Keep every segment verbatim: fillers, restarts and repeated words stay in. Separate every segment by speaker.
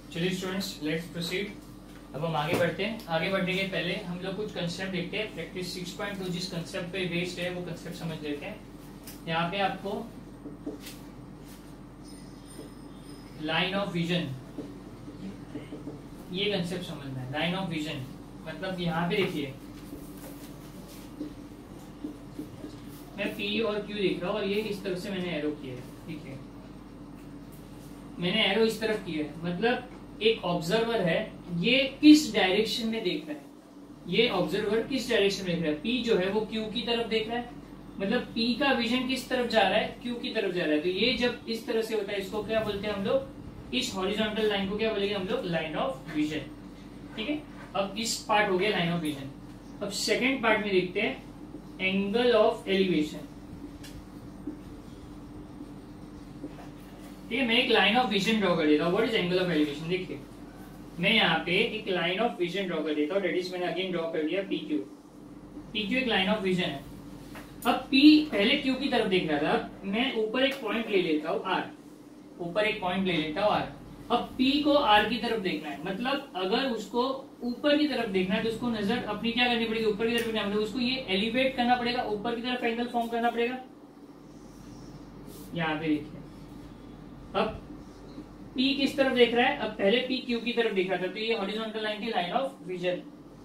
Speaker 1: चलिए students, let's proceed. अब हम आगे बढ़ते हैं। आगे बढ़ने के पहले हम लोग कुछ कंसेप्ट देखते हैं। प्रैक्टिस सिक्स पॉइंट टू जिस कंसेप्ट पे बेस्ड है वो कंसेप्ट समझ लेते हैं। यहाँ पे आपको लाइन ऑफ विजन, ये कंसेप्ट समझना है। लाइन ऑफ विजन मतलब यहाँ पे देखिए, मैं पी और क्यू देख रहा हूँ और ये इस तरफ से मैंने एरो किया है, ठीक है। मैंने एरो इस तरफ किया है, मतलब एक ऑब्जर्वर है, ये किस डायरेक्शन में देख रहा है, ये ऑब्जर्वर किस डायरेक्शन में देख रहा है। पी जो है वो क्यू की तरफ देख रहा है, मतलब पी का विजन किस तरफ जा रहा है, क्यू की तरफ जा रहा है। तो ये जब इस तरह से होता है, इसको क्या बोलते हैं हम लोग, इस हॉरिजॉन्टल लाइन को क्या बोलेंगे हम लोग, लाइन ऑफ विजन, ठीक है। अब इस पार्ट हो गया लाइन ऑफ विजन। अब सेकेंड पार्ट में देखते हैं एंगल ऑफ एलिवेशन, ठीक है। मैं एक लाइन ऑफ विजन ड्रॉ कर देता हूँ। What is angle of elevation, देखिए मैं यहाँ पे एक लाइन ऑफ विजन ड्रॉ कर देता हूँ। डेट इज मैंने अगेन ड्रॉ कर दिया पी क्यू। पी क्यू एक लाइन ऑफ विजन है। अब पी पहले क्यू की तरफ देख रहा था, अब मैं ऊपर एक पॉइंट ले लेता हूँ आर, ऊपर एक पॉइंट ले लेता हूँ आर। अब पी को आर की तरफ देखना है, मतलब अगर उसको ऊपर की तरफ देखना है तो उसको नजर अपनी क्या करनी पड़ेगी, ऊपर की तरफ देखना है, मतलब उसको ये एलिवेट करना पड़ेगा, ऊपर की तरफ एंगल फॉर्म करना पड़ेगा। यहाँ पे देखिए, अब P किस तरफ देख रहा है, अब पहले P Q की तरफ देख रहा था, तो ये हॉरिजॉन्टल लाइन की लाइन ऑफ विजन,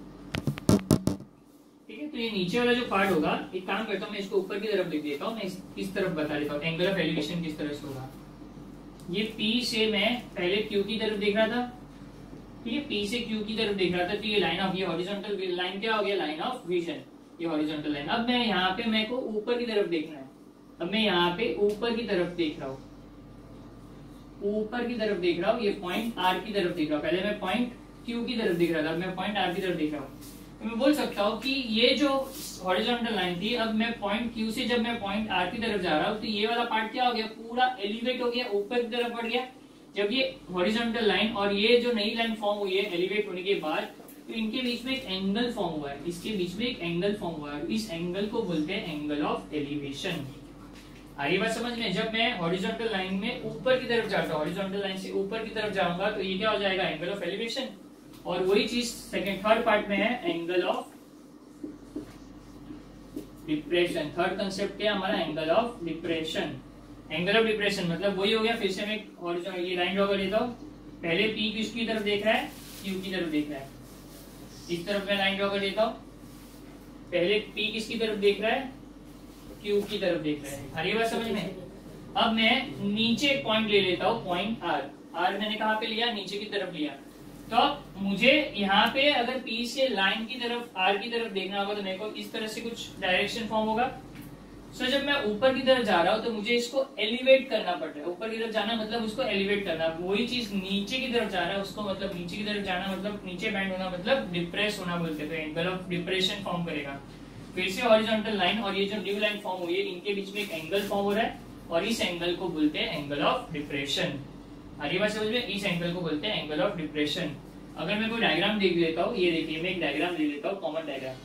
Speaker 1: ठीक है। तो ये नीचे वाला जो पार्ट होगा, एक काम करता हूँ मैं इसको ऊपर की तरफ लिख देता हूँ, मैं इस, इस तरफ बता देता हूँ एंगल ऑफ एलिवेशन किस तरह से होगा। ये P से मैं पहले Q की तरफ देख रहा था, ठीक है, P से Q की तरफ देख रहा था, तो ये लाइन ऑफ, ये हॉरिजॉन्टल लाइन क्या हो गया, लाइन ऑफ विजन, ये हॉरिजॉन्टल लाइन। अब मैं यहाँ पे मेरे को ऊपर की तरफ देखना है, अब मैं यहाँ पे ऊपर की तरफ देख रहा हूँ, ऊपर की तरफ देख रहा हूँ, ये पॉइंट आर की तरफ देख रहा हूँ। पहले मैं पॉइंट क्यू की तरफ देख रहा था, अब मैं पॉइंट आर की तरफ देख रहा हूँ। तो मैं बोल सकता हूँ कि ये जो हॉरिजॉन्टल लाइन थी, अब मैं पॉइंट क्यू से जब मैं पॉइंट आर की तरफ जा रहा हूँ, तो ये वाला पार्ट क्या हो गया, पूरा एलिवेट हो गया, ऊपर की तरफ बढ़ गया। जब ये हॉरिजॉन्टल लाइन और ये जो नई लाइन फॉर्म हुई है एलिवेट होने के बाद, तो इनके बीच में एक एंगल फॉर्म हुआ है, इसके बीच में एक एंगल फॉर्म हुआ है, इस एंगल को बोलते हैं एंगल ऑफ एलिवेशन। आगे बात समझ में, जब मैं हॉरिजॉन्टल लाइन में ऊपर की तरफ जाता हूँ, हॉरिजॉन्टल लाइन से ऊपर की तरफ जाऊंगा, तो ये क्या हो जाएगा, एंगल ऑफ एलिवेशन। और वही चीज सेकंड थर्ड पार्ट में है, angle of depression. Third concept क्या हमारा, angle of depression. Angle of depression मतलब वही हो गया, फिर से मैं हॉरिजॉन्टल ये लाइन ड्रॉ कर देता हूँ। पहले पी किसकी तरफ देख रहा है, क्यू की तरफ देख रहा है, इस तरफ मैं लाइन ड्रॉ कर देता हूँ। पहले पी किसकी तरफ देख रहा है, क्यू की तरफ देख रहे हैं। हरी बात समझ में। अब मैं नीचे एक पॉइंट ले लेता हूँ, पॉइंट आर। आर मैंने कहाँ पे लिया, नीचे की तरफ लिया। तो मुझे यहाँ पे अगर पी से लाइन की तरफ आर की तरफ देखना होगा, तो मेरे को इस तरह से कुछ डायरेक्शन फॉर्म होगा। सो जब मैं ऊपर की तरफ जा रहा हूँ, तो मुझे इसको एलिवेट करना पड़ रहा है। ऊपर की तरफ जाना मतलब उसको एलिवेट करना, वही चीज नीचे की तरफ जा रहा है, उसको मतलब नीचे की तरफ जाना मतलब नीचे बैंड होना, मतलब डिप्रेस होना बोलते हैं। एंगल ऑफ डिप्रेशन फॉर्म करेगा। फिर से हॉरिजॉन्टल लाइन और ये जो न्यू लाइन फॉर्म हुई है, इनके बीच में एक एंगल फॉर्म हो रहा है, और इस एंगल को बोलते हैं एंगल ऑफ डिप्रेशन। आगे बात समझ में, इस एंगल को बोलते हैं एंगल ऑफ डिप्रेशन। अगर मैं कोई डायग्राम देख लेता हूँ, ये देखिए मैं एक डायग्राम ले लेता हूँ, कॉमन डायग्राम,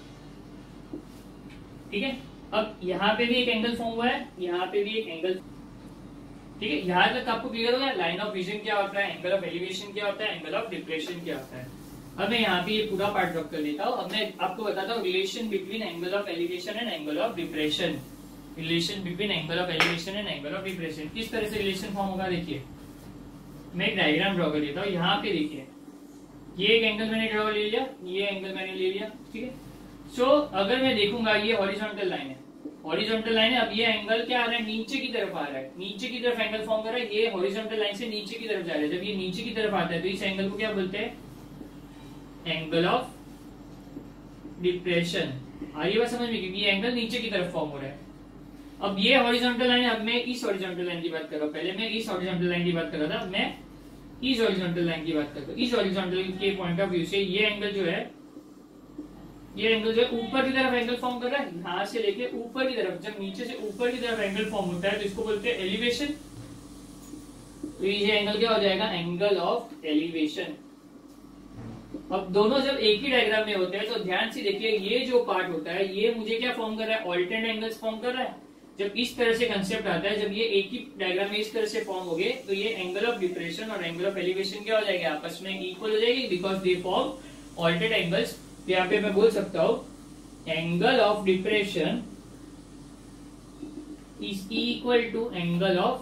Speaker 1: ठीक है। अब यहाँ पे भी एक एंगल फॉर्म हुआ है, यहाँ पे भी एक एंगल, ठीक है। यहाँ तक आपको क्लियर हो गया, लाइन ऑफ विजन क्या होता है, एंगल ऑफ एलिवेशन क्या होता है, एंगल ऑफ डिप्रेशन क्या होता है। अब मैं यहाँ पे ये पूरा पार्ट ड्रॉ कर देता हूँ। अब मैं आपको बताता हूँ relation between angle of elevation and angle of depression. Relation between angle of elevation and angle of depression किस तरह से रिलेशन फॉर्म होगा, देखिए मैं एक डायग्राम ड्रॉ कर देता हूँ। यहाँ पे देखिए, ये एक एंगल मैंने ड्रॉ ले लिया, ये एंगल मैंने ले लिया, ठीक है। सो अगर मैं देखूंगा, ये हॉरिजॉन्टल लाइन है, हॉरिजॉन्टल लाइन है। अब ये एंगल क्या आ रहा है, नीचे की तरफ आ रहा है, नीचे की तरफ एंगल फॉर्म कर रहा है। ये हॉरिजॉन्टल लाइन से नीचे की तरफ जा रहा है। जब ये नीचे की तरफ आता है, तो इस एंगल को क्या बोलते हैं, एंगल ऑफ डिप्रेशन। आइए बात समझ में, क्योंकि ये एंगल नीचे की तरफ फॉर्म हो रहा है। अब ये हॉरिजॉन्टल लाइन, अब मैं इस हॉरिजॉन्टल लाइन की बात कर रहा हूँ। पहले मैं इस हॉरिजॉन्टल लाइन की बात कर रहा था, मैं इस हॉरिजॉन्टल लाइन की बात कर रहा हूँ। इस हॉरिजॉन्टल के पॉइंट ऑफ व्यू से ये एंगल जो है, ये एंगल जो है ऊपर की तरफ एंगल फॉर्म कर रहा है, यहाँ से लेके ऊपर की तरफ। जब नीचे से ऊपर की तरफ एंगल फॉर्म होता है, तो इसको बोलते हैं एलिवेशन। तो ये एंगल क्या हो जाएगा, एंगल ऑफ एलिवेशन। अब दोनों जब एक ही डायग्राम में होते हैं, तो ध्यान से देखिए, ये जो पार्ट होता है, ये मुझे क्या फॉर्म कर रहा है, ऑल्टरनेट एंगल्स फॉर्म कर रहा है। जब इस तरह से कंसेप्ट आता है, जब ये एक ही डायग्राम में इस तरह से फॉर्म हो गए, तो ये एंगल ऑफ डिप्रेशन और एंगल ऑफ एलिवेशन क्या हो जाएंगे, आपस में इक्वल हो जाएगी, because they form alternate angles. तो यहाँ पे मैं बोल सकता हूं angle of depression is equal to angle of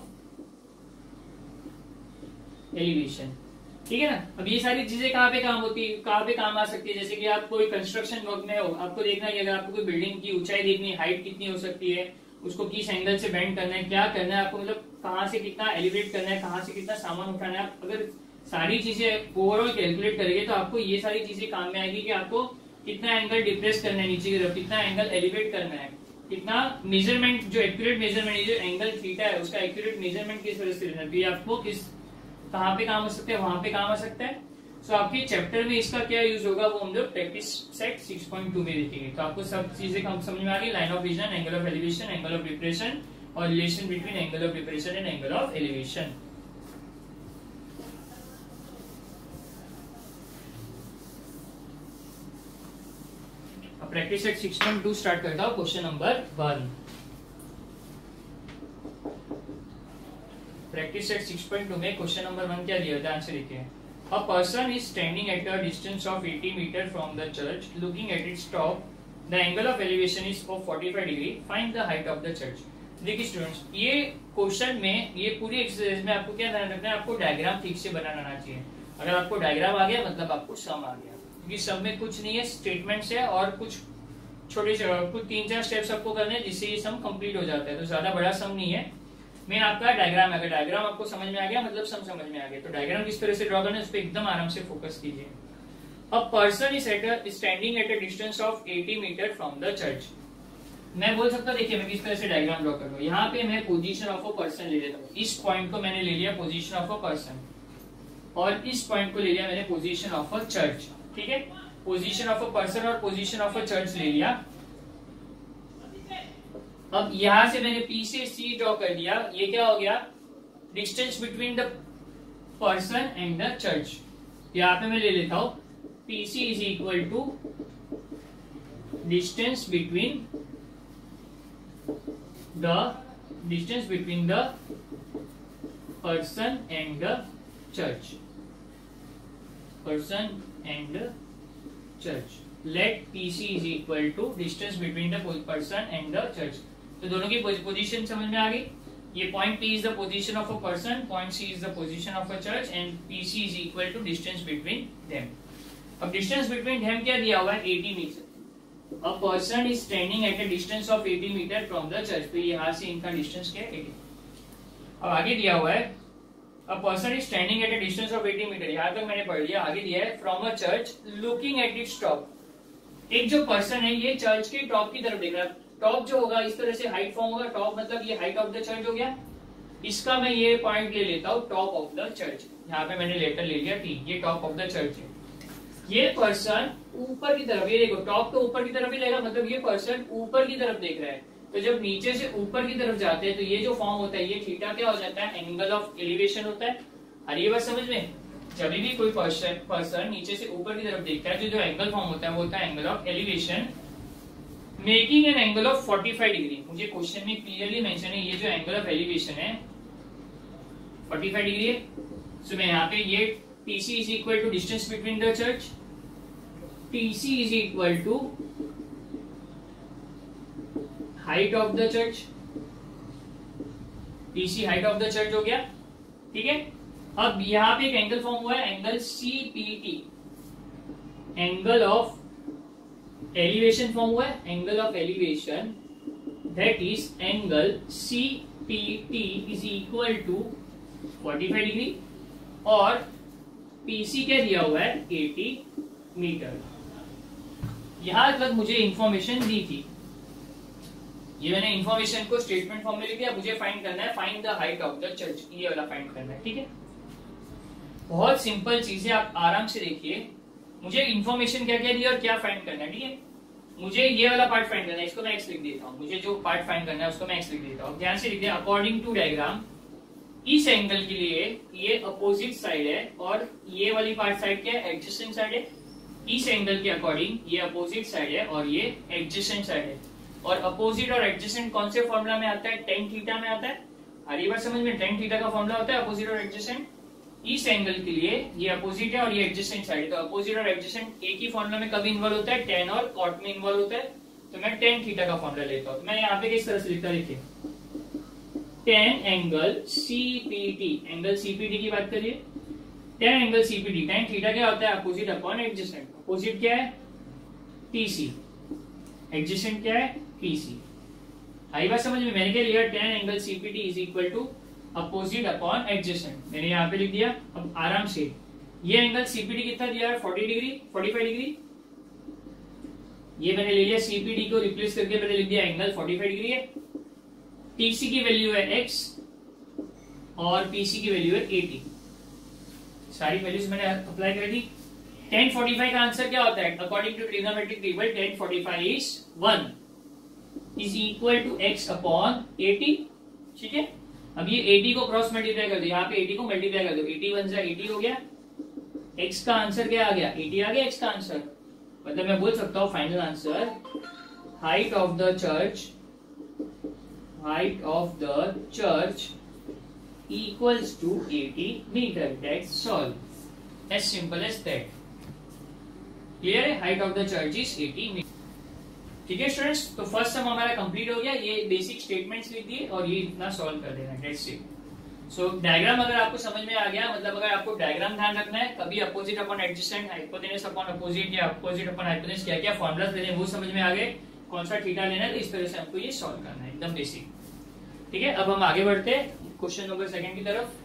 Speaker 1: elevation. ठीक है ना। अब ये सारी चीजें कहाँ पे काम होती है, कहाँ पे काम आ सकती है, जैसे कि आप कोई कंस्ट्रक्शन वर्क में हो, आपको देखना है अगर आपको कोई बिल्डिंग की ऊंचाई देखनी है, हाइट कितनी हो सकती है, उसको किस एंगल से बेंड करना है, क्या करना है आपको, मतलब कहाँ से कितना एलिवेट करना है, कहाँ से कितना सामान उठाना है। आप अगर सारी चीजें ओवरऑल कैलकुलेट करेंगे तो आपको ये सारी चीजें काम में आएगी कि आपको कितना एंगल डिप्रेस करना है नीचे की तरफ, कितना एंगल एलिवेट करना है, कितना मेजरमेंट, जो एक्यूरेट मेजरमेंट, जो एंगल थीटा है उसका एक्यूरेट मेजरमेंट किस तरह से लेना है, आपको किस कहाँ पे काम हो सकता है, वहां पे काम आ सकता है। सो so, आपके चैप्टर में इसका क्या यूज होगा वो हम लोग practice set six point two में देखेंगे। तो आपको सब चीजें कम समझ में आ गई, line of vision, angle of elevation, angle of depression और relation between angle of depression and angle of elevation. अब practice set six point two start करता हूं। Question number one, practice set six point two में question number one क्या दिया था, answer लिखिए। A person is standing at a distance of eighty meters from the church, looking at its top. The angle of elevation is of forty-five degree. Find the height of the church. देखिए students, ये question में, ये पूरी exercise में आपको क्या ध्यान रखना है, आपको डायग्राम ठीक से बनाना आना चाहिए। अगर आपको डायग्राम आ गया मतलब आपको सम आ गया, क्योंकि सम में कुछ नहीं है, स्टेटमेंट्स है और कुछ छोटे कुछ तीन चार स्टेप्स आपको करने हैं जिससे ये सम कंप्लीट हो जाता है। तो ज्यादा बड़ा सम नहीं है, मेन आपका डायग्राम है। अगर डायग्राम आपको समझ में आ गया मतलब सम समझ में आ गया। तो डायग्राम किस तरह से ड्रॉ करना है उस पर एकदम आराम से फोकस कीजिए। A person is at a standing at a distance of eighty metre from the church. मैं बोल सकता हूँ, देखिए मैं किस तरह से डायग्राम ड्रॉ कर रहा हूँ। यहाँ पे मैं पोजीशन ऑफ अ पर्सन ले लेता हूँ, इस पॉइंट को मैंने ले लिया पोजीशन ऑफ अ पर्सन, और इस पॉइंट को ले लिया मैंने पोजीशन ऑफ अ चर्च। ठीक है, पोजीशन ऑफ अ पर्सन और पोजीशन ऑफ अ चर्च ले लिया। अब यहां से मैंने पी से सी ड्रॉ कर दिया, ये क्या हो गया, distance between the person and the church. यहां पे मैं ले लेता हूं P C is equal to distance between the distance between the person and the church, person and the church. Let P C is equal to distance between the person and the church. तो दोनों की position समझ में आ गई। ये point P is the position of a person, point C is the position of a church and P C is equal to distance between them. अब distance between them क्या दिया हुआ है, eighty metre. A person is standing at a distance of eighty metre from the church. तो यहाँ से इनका distance क्या है, एटी। अब आगे दिया हुआ है a person is standing at a distance of eighty metre, यहाँ तक मैंने पढ़ लिया। आगे दिया है from a church looking at its top. एक जो पर्सन है ये चर्च के टॉप की तरफ देख रहा है। टॉप जो होगा इस तरह से हाइट फॉर्म होगा, टॉप मतलब ये हाइट ऑफ द चर्च हो गया। इसका मैं ये पॉइंट ले लेता हूँ टॉप ऑफ द चर्च, यहाँ पे मैंने लेटर ले लिया टी, ये टॉप ऑफ द चर्च है। ये पर्सन ऊपर की तरफ, ये देखो टॉप तो ऊपर की तरफ ही लेगा, मतलब ये पर्सन ऊपर की तरफ देख रहा है। तो जब नीचे से ऊपर की तरफ जाते हैं तो ये जो फॉर्म होता है, ये थीटा क्या हो जाता है, एंगल ऑफ एलिवेशन होता है। और ये बात समझ में, जब भी कोई पर्सन पर्सन नीचे से ऊपर की तरफ देखता है तो जो एंगल फॉर्म होता है वो होता है angle of elevation, making an angle of forty five degree. मुझे क्वेश्चन में क्लियरली मेंशन है ये जो एंगल ऑफ एलिवेशन है फोर्टी फाइव डिग्री है। सो मैं यहाँ पे ये P C is equal to distance between the church, T C is equal to height of the church, T C height of the church हो गया। ठीक है, अब यहाँ पे एक एंगल फॉर्म हुआ है angle C P T, angle of elevation form हुआ है, angle of elevation that is angle C P T is equal to forty five degree और P C क्या दिया हुआ है, एटी मीटर। यहां तक मुझे इंफॉर्मेशन दी थी, ये मैंने इंफॉर्मेशन को स्टेटमेंट फॉर्म में लिख दिया। मुझे फाइंड करना है find the height of the church, ये वाला फाइंड करना है। ठीक है, बहुत सिंपल चीज है, आप आराम से देखिए। मुझे इंफॉर्मेशन क्या क्या दी और क्या फाइंड करना है। ठीक है, मुझे ये वाला पार्ट फाइंड करना है, इसको मैं एक्स लिख देता हूँ। मुझे जो पार्ट फाइंड करना है उसको मैं एक्स लिख देता हूँ। ध्यान से लिख दिया, अकॉर्डिंग टू डायग्राम इस एंगल के लिए ये अपोजिट साइड है और ये वाली पार्ट साइड क्या है, एडजेसेंट साइड है। इस एंगल के अकॉर्डिंग ये अपोजिट साइड है और ये एडजेसेंट साइड है। और अपोजिट और एडजेसेंट कौन से फॉर्मूला में आता है? टेन थीटा में आता है। और ये बात समझ में, टेन थीटा का फॉर्मूला होता है अपोजिट और एडजेसेंट। इस एंगल के लिए ये अपोजिट है और ये एडजेसेंट साइड है, तो अपोजिट और एडजेसेंट एक ही फॉर्मूला में कभी इन्वॉल्व होता है? टेन और कॉट में इन्वॉल्व होता है। तो मैं टेन थीटा का फॉर्मूला लेता हूं। तो मैं यहाँ पे किस तरह से लिखता हूं, देखिए tan angle C P T, angle C P T की बात करिए, tan angle C P T, tan theta क्या होता है? Opposite upon adjacent. अपोजिट क्या है? टीसी, एडजेसेंट क्या है? टीसी। आई बात समझ में? मैंने क्या लिया? Tan angle C P T is equal to opposite upon adjacent, मैंने यहाँ पे लिख दिया। अब आराम से ये एंगल सीपीटी कितना दिया है? Forty degree, forty five degree. ये मैंने ले लिया, सीपीटी को रिप्लेस करके मैंने लिख दिया एंगल फोर्टी फाइव डिग्री है। टीसी की वैल्यू है एक्स और पीसी की वैल्यू है एटी। सारी वैल्यूज मैंने अप्लाई कर दी। टेन फोर्टी फाइव का आंसर क्या होता है? According to trigonometric table tan forty five is one is equal to X upon eighty. ठीक है, अब ये एटी को क्रॉस मल्टीप्लाई कर दो, यहाँ पे एटी को मल्टीप्लाई कर दो, एटी वन जा एटी हो गया, एक्स का आंसर क्या आ गया? एटी आ गया एक्स का आंसर। मतलब मैं बोल सकता हूँ final answer height of the church, height of the church equals to eighty metre. That's all, as simple as that. Clear है? Height of the church is eighty metre. ठीक है स्टूडेंट्स, तो फर्स्ट सम हमारा कंप्लीट हो गया। ये basic statements लिख दिए और ये इतना सॉल्व कर देना। That's it. सो डायग्राम अगर आपको समझ में आ गया, मतलब अगर आपको डायग्राम ध्यान रखना है, कभी opposite upon adjacent, hypotenuse upon opposite या अपोजिट अपॉन हाइपोटेनस, क्या क्या फॉर्मुलास लेने हैं वो समझ में आ गए, कौन सा थीटा लेना है, तो इस तरह से हमको ये सॉल्व करना है, एकदम बेसिक। ठीक है, अब हम आगे बढ़ते हैं क्वेश्चन नंबर सेकंड की तरफ।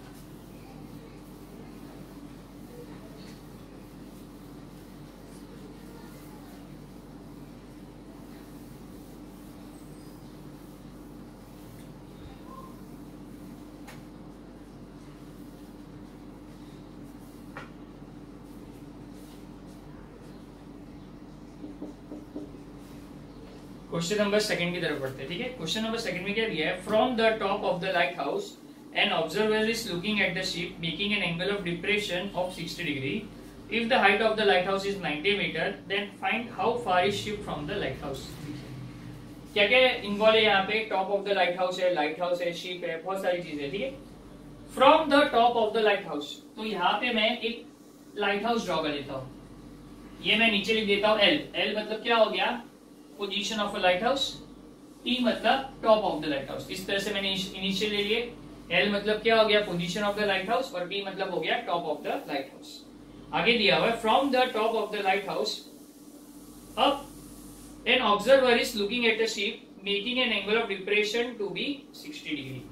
Speaker 1: क्वेश्चन नंबर सेकंड की तरफ बढ़ते हैं। ठीक है, क्वेश्चन नंबर सेकंड में क्या दिया है? From the top of the lighthouse an observer is looking at the ship making an angle of depression of sixty degree. If the height of the lighthouse is ninety metre then find how far is ship from the lighthouse. क्या क्या involve है यहाँ पे? Top of the lighthouse है, lighthouse है, ship है, बहुत सारी चीजें। ठीक है, from the top of the lighthouse, तो यहाँ पे मैं एक लाइट हाउस ड्रॉ कर लेता हूँ। ये मैं नीचे लिख देता हूँ एल। एल मतलब क्या हो गया? Position of a lighthouse. T मतलब top of the lighthouse. इस तरह से मैंने इनिशियल ले लिए। एल मतलब क्या हो गया? Position of the lighthouse, और टी मतलब हो गया top of the lighthouse. आगे दिया हुआ है from the top of the lighthouse up an observer is looking at the ship making an angle of depression to be sixty degree.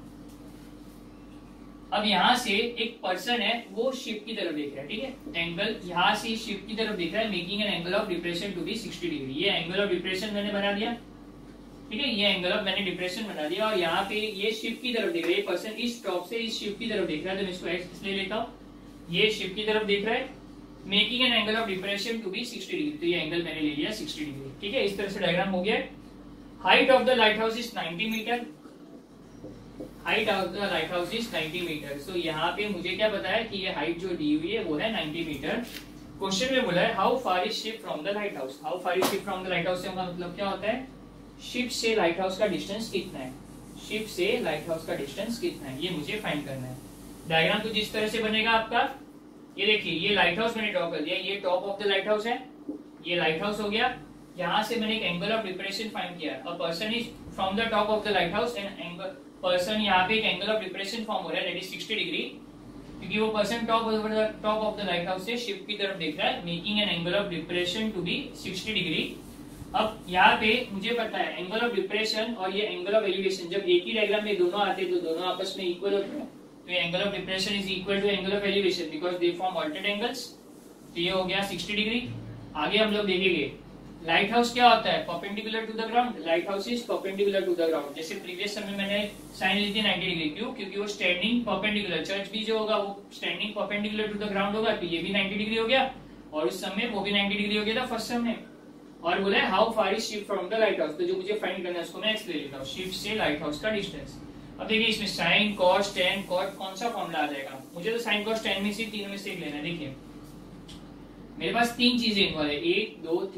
Speaker 1: अब यहां से एक पर्सन है, वो शिप की तरफ देख रहा है। ठीक है, एंगल यहां से शिप की तरफ देख रहा है, making an angle of depression to be sixty degree. ये एंगल ऑफ डिप्रेशन मैंने बना दिया। ठीक है, ये एंगल ऑफ मैंने डिप्रेशन बना दिया, और यहाँ पे ये शिप की तरफ देख रहा है। ये पर्सन इस टॉप से इस शिप की तरफ देख रहा है, तो मैं इसको एक्स इसलिए लेता हूँ। ये शिप की तरफ देख रहा है, making an angle of depression to be sixty degree, तो ये एंगल मैंने ले लिया सिक्सटी डिग्री। ठीक है, इस तरह से डायग्राम हो गया। Height of the lighthouse is ninety metre. Height of the lighthouse is ninety metre. So यहाँ पे मुझे क्या बताया कि ये हाइट जो दी हुई है वो है नाइंटी मीटर। क्वेश्चन में बोला है how far is ship from the lighthouse. How far is ship from the lighthouse से मतलब क्या होता है? शिप से लाइट हाउस का डिस्टेंस कितना है, शिप से लाइट हाउस का डिस्टेंस कितना है, ये मुझे फाइंड करना है। डायग्राम कुछ इस तरह से बनेगा आपका। ये देखिए, ये लाइट हाउस मैंने ड्रॉ कर दिया। ये top of the lighthouse है, ये लाइट हाउस हो गया। यहाँ से मैंने एक एंगल ऑफ डिप्रेशन फाइंड किया। A person is from the top of the lighthouse and angle person, यहाँ पे एक एंगल ऑफ डिप्रेशन फॉर्म हो रहा है दैट इज सिक्सटी डिग्री, क्योंकि वो person top of the top of the lighthouse से शिप की तरफ देख रहा है, making an angle of depression to be sixty degree. अब यहाँ पे मुझे पता है एंगल ऑफ डिप्रेशन और ये एंगल ऑफ एलिवेशन, जब एक ही डायग्राम में दोनों आते हैं तो दोनों आपस में इक्वल होते हैं। तो angle of depression is equal to angle of elevation because they form alternate angles. तो ये हो गया सिक्सटी डिग्री। आगे हम लोग देखेंगे लाइट हाउस क्या होता है? Perpendicular to the ground. Lighthouse is perpendicular to the ground. जैसे प्रीवियस समय मैंने साइन ली थी नाइंटी डिग्री, क्यों? क्योंकि वो स्टैंडिंग परपेंडिकुलर, चर्च भी जो होगा वो standing perpendicular to the ground होगा, तो ये भी नाइंटी डिग्री हो गया, और उस समय वो भी नाइंटी डिग्री हो गया था फर्स्ट समय। और बोला how far is ship from the lighthouse, तो जो मुझे फाइंड करना है उसको मैं एक्स ले लेता हूँ, शिप से लाइट हाउस का डिस्टेंस। अब देखिए इसमें साइन कॉस टेन कॉट कौन सा फॉर्मूला आ जाएगा? मुझे तो साइन कॉस टेन में से तीनों में से एक लेना है। देखिए मेरे पास तीन चीजें इन्वॉल्व है, एक दो तीन।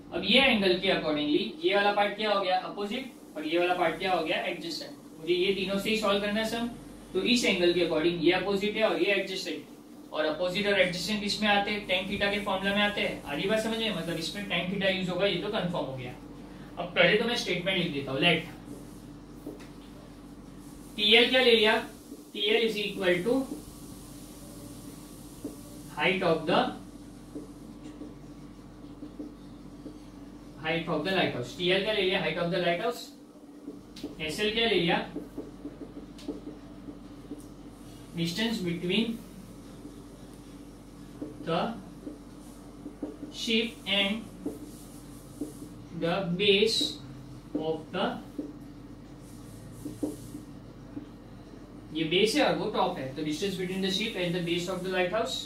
Speaker 1: अब ये एंगल के अकॉर्डिंगली ये वाला पार्ट क्या हो गया अपोजिट और ये वाला पार्ट क्या हो गया एडजेसेंट। मुझे ये तीनों से ही सॉल्व करना है सम। तो इस एंगल के अकॉर्डिंग ये अपोजिट है और ये एडजेसेंट और अपोजिट और एडजेसेंट इसमें आते हैं टेन थीटा के फॉर्मूला में आते हैं। आधी बात समझ में, मतलब इसमें टेन थीटा यूज होगा, ये तो कंफर्म हो गया। अब पहले तो मैं स्टेटमेंट लिख देता हूं। लेट टीएल क्या ले लिया, TL is equal to height of the height of the lighthouse. TL क्या ले लिया, height of the lighthouse. SL क्या ले लिया, distance between the ship and the base of the, ये बेस है और वो टॉप है, तो distance between the ship and the base of the lighthouse.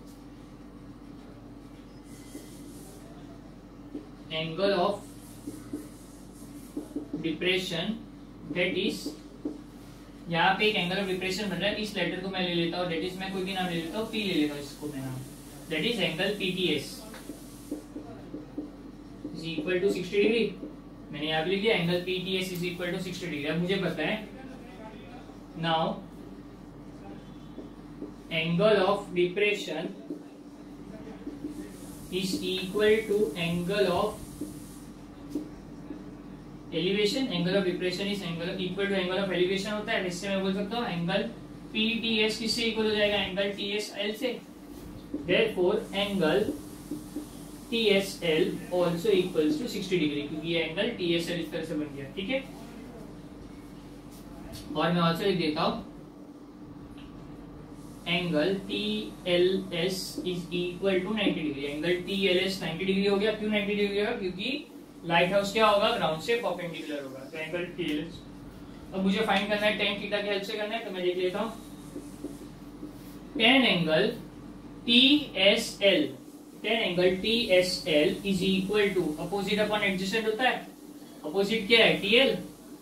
Speaker 1: Angle of depression that is, यहाँ पे एक एंगल ऑफ डिप्रेशन बन रहा है, इस लेटर को मैं ले लेता हूँ, दैट इज मैं कोई भी नाम ले लेता हूँ, पी ले लेता हूँ इसको मैं नाम, that is angle PTS is equal to sixty degree. मैंने यहाँ पे लिख दिया angle PTS is equal to sixty degree. अब मुझे पता है now angle of depression is equal to angle of elevation. Angle of depression is angle equal to angle of elevation होता है, इससे मैं बोल सकता हूँ एंगल पीटीएस किससे इक्वल हो जाएगा, एंगल टीएसएल से। Therefore angle TSL also equals to sixty degree, क्योंकि ये एंगल टीएसएल इस तरह से बन गया, ठीक है। और मैं आल्सो लिख देता हूं angle TLS is equal to ninety degree. Angle TLS ninety degree हो गया। क्यों नाइंटी डिग्री होगा, क्योंकि लाइट हाउस क्या होगा, ग्राउंड से परपेंडिकुलर होगा। तो एंगल टीएलएस, अब मुझे फाइंड करना है टेन थीटा की हेल्प से करना है, तो मैं लिख लेता हूं tan angle TSL, tan angle TSL is equal to opposite upon adjacent होता है, अपोजिट क्या है टीएल,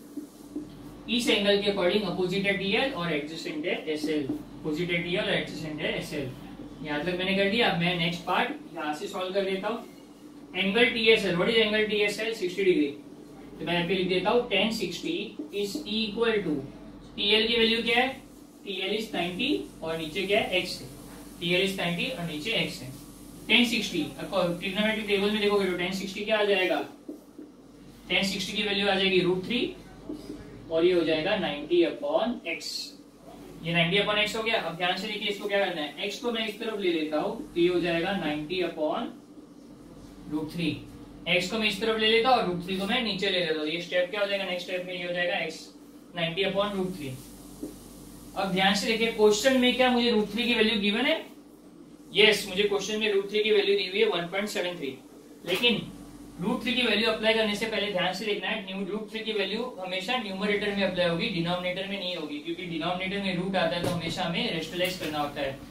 Speaker 1: इस एंगल के अकॉर्डिंग अपोजिट है टीएल और एडजेसेंट है एसएल, अपोजिट है टीएल और एडजेसेंट है एसएल। यहां तक मैंने कर दिया। अब मैं नेक्स्ट पार्ट यहां से सॉल्व कर देता हूं। Angle TSL, what is angle TSL, sixty degree. तो मैं यहाँ पे लिख देता हूँ tan sixty is equal to, TL की वैल्यू क्या है, टीएल इज नाइंटी और नीचे क्या है एक्स है, टीएल इज नाइंटी और नीचे एक्स है। टेन सिक्सटी ट्रिग्नोमेट्रिक टेबल में देखोगे तो टेन सिक्सटी क्या आ जाएगा, टेन सिक्सटी की वैल्यू आ जाएगी रूट थ्री और ये हो जाएगा नाइंटी अपॉन एक्स। ये नाइंटी अपॉन एक्स हो गया। अब ध्यान से देखिए इसको क्या करना है, एक्स को मैं इस तरफ ले लेता हूँ तो ये हो जाएगा ninety upon root three. X को मैं इस तरफ ले लेता हूँ और रूट थ्री को मैं नीचे ले लेता हूँ। ये स्टेप क्या हो जाएगा, नेक्स्ट स्टेप में ये हो जाएगा x ninety upon root three. अब ध्यान से देखिए क्वेश्चन में क्या मुझे रूट थ्री की वैल्यू गिवन है, यस मुझे क्वेश्चन में रूट थ्री की वैल्यू दी हुई है वन पॉइंट सेवन थ्री। लेकिन रूट थ्री की वैल्यू अप्लाई करने से पहले ध्यान से देखना है रूट थ्री की वैल्यू हमेशा न्यूमरेटर में अप्लाई होगी, डिनोमिनेटर में नहीं होगी, क्योंकि डिनोमिनेटर में रूट आता है तो हमेशा हमें रेशनलाइज करना होता है,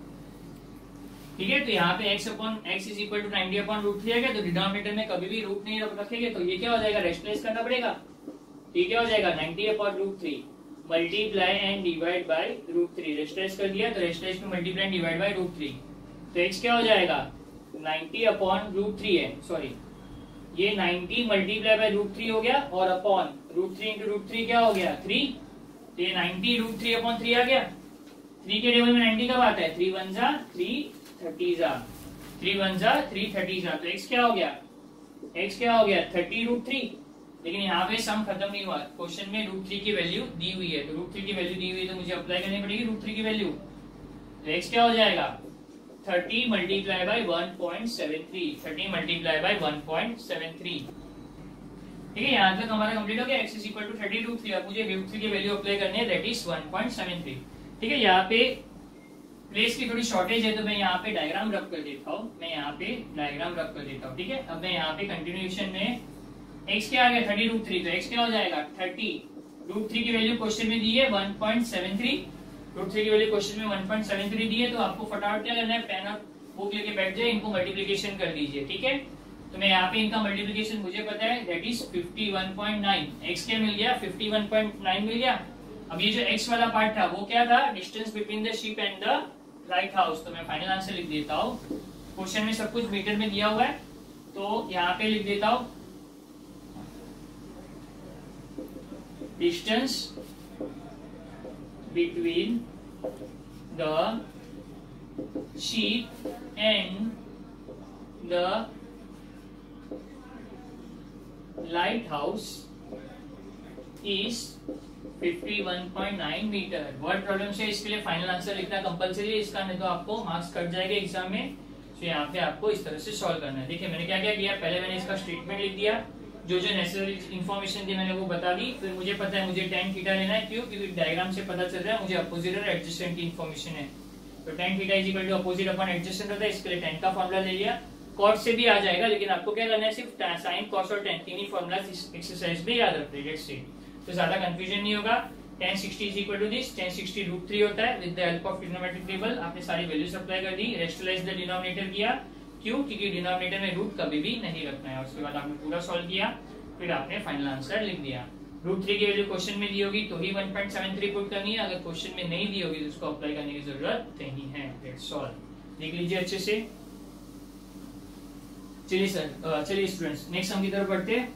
Speaker 1: ठीक है। तो यहाँ पे x upon x is equal to ninety upon root three आ गया, तो डिनोमिनेटर में कभी भी रूट नहीं रखेंगे तो ये क्या हो जाएगा, रेशनलाइज करना पड़ेगा। ठीक क्या हो जाएगा, ninety upon root three multiply and divide by root three. Rationalise कर दिया तो रेशनलाइज में multiply and divide by root three, तो x क्या हो जाएगा नाइंटी अपॉन रूट थ्री है, सॉरी ये ninety multiply by root three हो गया और upon root three into root three क्या हो गया थ्री, तो ये ninety root three upon three आ गया। थ्री के टेबल में नाइंटी कब आता है, थ्री वन जा थ्री थर्टी जा, थ्री वन जा थ्री थर्टी जा, तो x क्या हो गया, x क्या हो गया थर्टी रूट थ्री। लेकिन यहाँ पे सम खत्म नहीं हुआ, क्वेश्चन में रूट थ्री की वैल्यू दी हुई है, तो रूट थ्री की वैल्यू दी हुई है तो मुझे अप्लाई करनी पड़ेगी रूट थ्री की वैल्यू। तो x क्या हो जाएगा thirty multiply by one point seven three, thirty multiply by one point seven three. ठीक है, यहाँ तक हमारा कंप्लीट हो गया। x is equal to thirty root three. अब मुझे रूट थ्री की वैल्यू अप्लाई करनी है, that is one point seven three. ठीक है, यहाँ पे प्लेस की थोड़ी शॉर्टेज है तो मैं यहाँ पे डायग्राम रख कर देता हूँ, मैं यहाँ पे डायग्राम रख कर देता हूँ। ठीक है, अब मैं यहाँ पे कंटिन्यूएशन में x क्या आ गया थर्टी रूट थ्री, तो x क्या हो जाएगा थर्टी रूट थ्री की वैल्यू क्वेश्चन में दी है one point seven three, root three की वैल्यू क्वेश्चन में वन पॉइंट सेवन थ्री दी है, तो आपको फटाफट क्या करना है, पेन और बुक लेके बैठ जाए, इनको मल्टीप्लीकेशन कर दीजिए। ठीक है, तो मैं यहाँ पे इनका मल्टीप्लीकेशन मुझे पता है that is fifty one point nine, x क्या मिल गया फिफ्टी वन पॉइंट नाइन मिल गया। अब ये जो x वाला पार्ट था वो क्या था, distance between the ship and the lighthouse, तो मैं फाइनल आंसर लिख देता हूँ। क्वेश्चन में सब कुछ मीटर में दिया हुआ है, तो यहाँ पे लिख देता हूं distance between the sheep and the lighthouse is इक्यावन point nine metre. Word problem से इसके लिए फाइनल आंसर लिखना कंपलसरी है इसका, नहीं तो आपको मार्क्स कट जाएगा एग्जाम में। तो यहाँ पे आपको इस तरह से सॉल्व करना है। देखिए मैंने क्या क्या किया, पहले मैंने इसका स्टेटमेंट लिख दिया, जो जो नेसेसरी इन्फॉर्मेशन थी मैंने वो बता दी। फिर मुझे पता है मुझे टेन थीटा लेना है, क्यों? क्योंकि डायग्राम से पता चल रहा है मुझे अपोजिट और एडजेसेंट की इन्फॉर्मेशन है। तो tan theta is equal to opposite upon adjacent होता है, इसके लिए टेन का फॉर्मूला ले लिया। कॉट से भी आ जाएगा, लेकिन आपको क्या करना है, सिर्फ साइन कॉस और टेन तीन ही फॉर्मूला एक्सरसाइज में याद रखते हैं, तो ज्यादा कंफ्यूजन नहीं होगा। Tan sixty is equal to this, tan sixty root three होता है। With the help of trigonometric table आपने सारी वैल्यूज अप्लाई कर दी, रेशनलाइज द डिनोमिनेटर किया, क्यों? क्योंकि डिनोमिनेटर में रूट कभी भी नहीं रखना है। उसके बाद आपने पूरा सॉल्व किया, फिर आपने फाइनल आंसर लिख दिया। रूट थ्री की वैल्यू क्वेश्चन में दी होगी तो ही one point seven three put करनी है, अगर क्वेश्चन में नहीं दी होगी तो उसको अप्लाई करने की जरूरत नहीं है। That's all. देख लीजिए अच्छे से। चलिए सर, चलिए स्टूडेंट्स नेक्स्ट सम की तरफ बढ़ते हैं।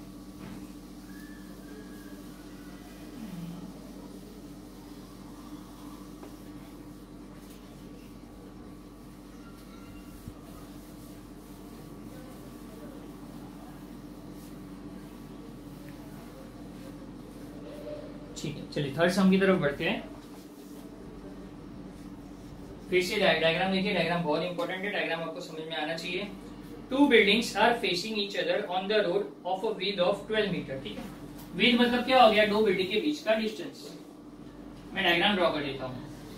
Speaker 1: ठीक है, चलिए थर्ड सम की तरफ बढ़ते हैं। फिर से डायग्राम देखिए, डायग्राम बहुत इंपॉर्टेंट है, डायग्राम आपको समझ में आना चाहिए। Two buildings are facing each other on the road of a width of twelve metre. ठीक है, विड्थ मतलब क्या हो गया, दो बिल्डिंग के बीच का डिस्टेंस। मैं डायग्राम ड्रॉ कर देता हूं।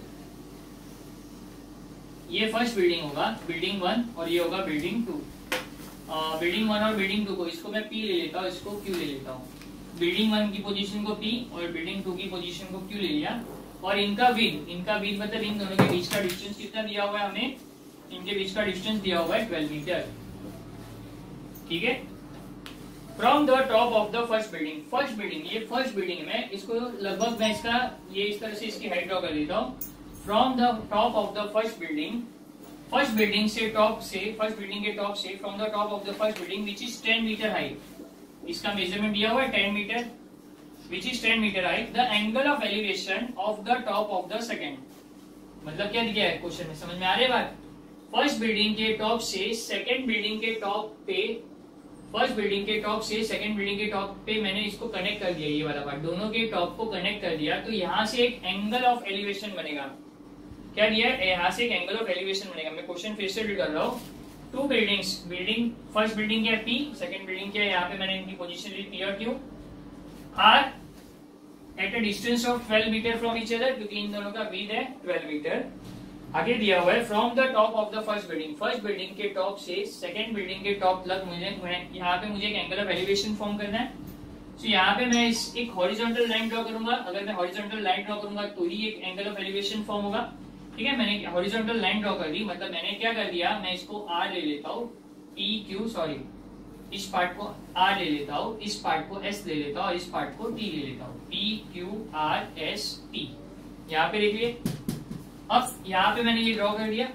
Speaker 1: ये फर्स्ट बिल्डिंग होगा, बिल्डिंग वन, और ये होगा बिल्डिंग टू। बिल्डिंग वन और बिल्डिंग टू को, इसको मैं पी ले लेता हूँ, इसको क्यू ले लेता हूँ। बिल्डिंग वन की पोजीशन को P और बिल्डिंग टू की पोजीशन को Q ले लिया, और इनका विड्थ, इनका विड्थ मतलब इन दोनों के बीच का डिस्टेंस कितना दिया हुआ है हमें, इनके बीच का डिस्टेंस दिया हुआ है ट्वेल्व मीटर। ठीक है, from the top of the first building, first building, ये फर्स्ट बिल्डिंग है, इसको लगभग मैं इसका ये इस तरह से इसकी हाइट ड्रॉ कर देता हूँ। From the top of the first building, first building से टॉप से, फर्स्ट बिल्डिंग के टॉप से, from the top of the first building which is ten metre height, इसका मेजरमेंट दिया हुआ है ten metre, which is ten metre height, the angle of elevation of the top of the second. मतलब क्या दिया है question में, समझ में आ रही है बात? फर्स्ट बिल्डिंग के टॉप से सेकेंड बिल्डिंग के टॉप पे, फर्स्ट बिल्डिंग के टॉप से सेकेंड बिल्डिंग के टॉप पे मैंने इसको कनेक्ट कर दिया, ये वाला पार्ट, दोनों के टॉप को कनेक्ट कर दिया, तो यहाँ से एक एंगल ऑफ एलिवेशन बनेगा। क्या दिया है, यहाँ से एक एंगल ऑफ एलिवेशन बनेगा। मैं क्वेश्चन फिर से रीड कर रहा हूँ। Two buildings, building first building क्या है P, सेकंड बिल्डिंग क्या है, यहाँ पे मैंने इनकी पोजीशन ली P और Q, are at a distance of twelve metre from each other, क्योंकि इन दोनों का विड्थ है ट्वेल्व मीटर। आगे दिया हुआ है from the top of the first building, first building के टॉप से सेकंड बिल्डिंग के टॉप तक मुझे यहाँ पे मुझे एक एंगल ऑफ एलिवेशन फॉर्म करना है। तो यहाँ पे मैं इस एक हॉरिजॉन्टल लाइन ड्रॉ करूंगा, अगर मैं हॉरिजॉन्टल लाइन ड्रॉ करूंगा तो ही एक एंगल ऑफ एलिवेशन फॉर्म होगा। ठीक है, मैंने हॉरिजॉन्टल लाइन ड्रॉ कर दी, मतलब मैंने क्या कर दिया, मैं इसको R ले लेता हूँ, P Q सॉरी इस पार्ट को R ले लेता हूँ, इस पार्ट को S ले लेता हूँ और इस पार्ट को T ले लेता हूँ, P Q R S T। यहाँ पे देखिए, अब यहाँ पे मैंने ये ड्रॉ कर दिया।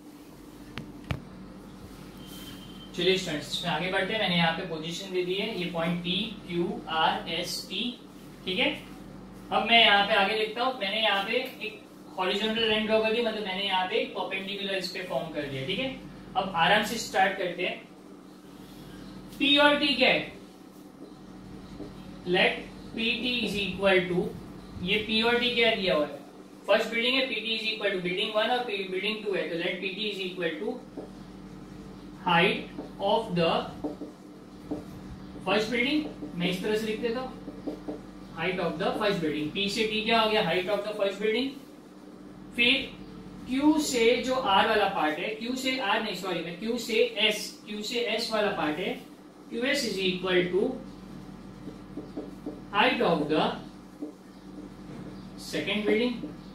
Speaker 1: चलिए स्टूडेंट्स इसमें आगे बढ़ते हैं। मैंने यहाँ पे पोजीशन दे दी है, ये point P Q R S T। ठीक है, अब मैं यहाँ पे आगे लिखता हूँ, मैंने यहाँ पे एक हॉरिजॉन्टल लाइन ड्रॉ कर दी, मतलब मैंने यहाँ पे एक परपेंडिकुलर इस पे फॉर्म कर दिया। ठीक है, अब आराम से स्टार्ट करते हैं। P और T क्या है, let P T is equal to, ये P और T क्या दिया हुआ है, फर्स्ट बिल्डिंग है, P T is equal to building one और बिल्डिंग टू है, तो let P T is equal to height of the first building, मैं इस तरह से लिख देता हूं, height of the first building. P से T क्या हो गया, height of the first building. फिर Q से जो R वाला पार्ट है, Q से R नहीं सॉरी मैं Q से S, Q से S वाला पार्ट है, Q S is equal to height of the second building.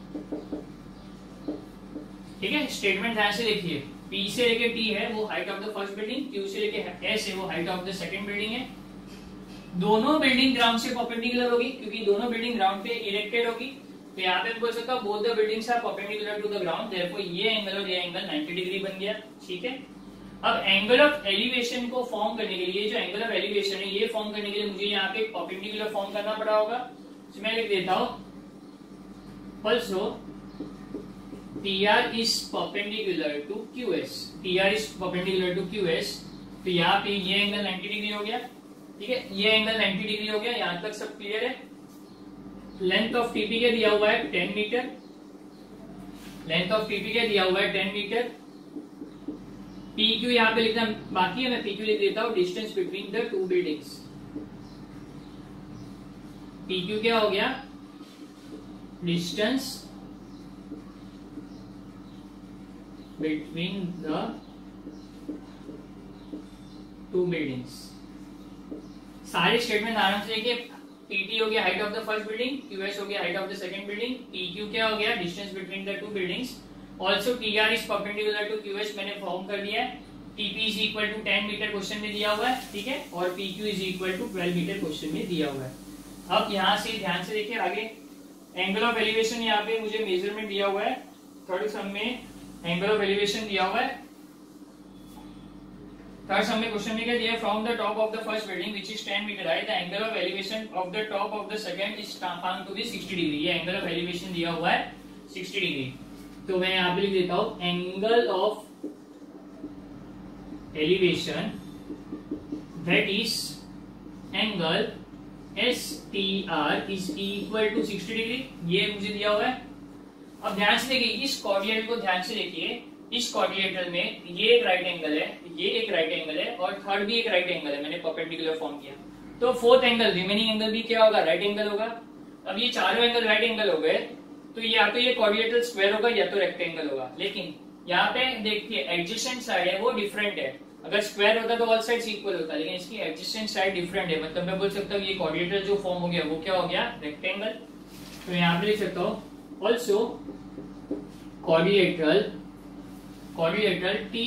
Speaker 1: ठीक है, स्टेटमेंट ध्यान से देखिए, P से लेके T है वो height of the first building, Q से लेके S है वो height of the second building है। दोनों बिल्डिंग ग्राउंड से परपेंडिकुलर होगी, क्योंकि दोनों बिल्डिंग ग्राउंड पे इरेक्टेड होगी, तो यहाँ पे बोल सकता हूँ both the buildings are perpendicular to the ground, therefore ये एंगल और ये एंगल नाइंटी डिग्री बन गया। ठीक है, अब एंगल ऑफ एलिवेशन को फॉर्म करने के लिए, जो एंगल ऑफ एलिवेशन है ये फॉर्म करने के लिए मुझे यहाँ पे परपेंडिकुलर फॉर्म करना पड़ा होगा। तो मैं लिख देता हूं also P R is perpendicular to Q S, P R is perpendicular to Q S। तो यहाँ पे ये एंगल नाइंटी डिग्री हो गया, ठीक है, ये एंगल नाइंटी डिग्री हो गया, यहां तक सब क्लियर है। लेंथ ऑफ टीपी के दिया हुआ है ten metre, length of TP के दिया हुआ है टेन मीटर। पी क्यू यहाँ पे लिखना बाकी है, मैं पी क्यू लिख देता हूं, distance between the two buildings. P Q क्या हो गया, distance between the two buildings. सारे स्टेटमेंट आराम से देखिए, पीटी हो गया height of the first building, QS हो गया height of the second building, PQ क्या हो गया, distance between the two buildings. Also TR is perpendicular to QS मैंने फॉर्म कर दिया है। TP is equal to ten metre question में दिया हुआ है, ठीक है, और PQ is equal to twelve metre question में दिया हुआ है। अब यहाँ से ध्यान से देखिए आगे, एंगल ऑफ एलिवेशन यहाँ पे मुझे मेजरमेंट दिया हुआ है, थर्ड सम में एंगल ऑफ एलिवेशन दिया हुआ है। थर्ड सम में क्वेश्चन में क्या दिया है, from the top of the first building which is ten metre high the angle of elevation of the top of the second is found to be sixty degree. ये angle of elevation दिया हुआ है sixty degree. तो मैं यहाँ पे लिख देता हूं angle of elevation that is angle S T R is equal to sixty degree, ये मुझे दिया हुआ है। अब ध्यान से देखिए, इस कोऑर्डिनेट को ध्यान से देखिए, इस कोऑर्डिनेटर में ये एक राइट एंगल है, ये एक राइट एंगल है, और थर्ड भी एक राइट एंगल है, मैंने परपेंडिकुलर फॉर्म किया। तो फोर्थ एंगल, रिमेनिंग एंगल भी क्या होगा, राइट एंगल होगा। अब ये चारों एंगल राइट एंगल हो गए, तो या तो ये कोऑर्डिनेटर स्क्वायर होगा या तो रेक्टेंगल होगा। लेकिन यहाँ पे देखिए एडजेसेंट साइड है वो डिफरेंट है, अगर स्क्वायर होता तो ऑल साइड्स इक्वल होता, लेकिन इसकी एडजेसेंट साइड डिफरेंट है, मतलब मैं बोल सकता हूँ ये कोऑर्डिनेटर जो फॉर्म हो गया वो क्या हो गया, रेक्टेंगल। तो यहाँ पे लिख सकता हूँ also coordinator coordinator T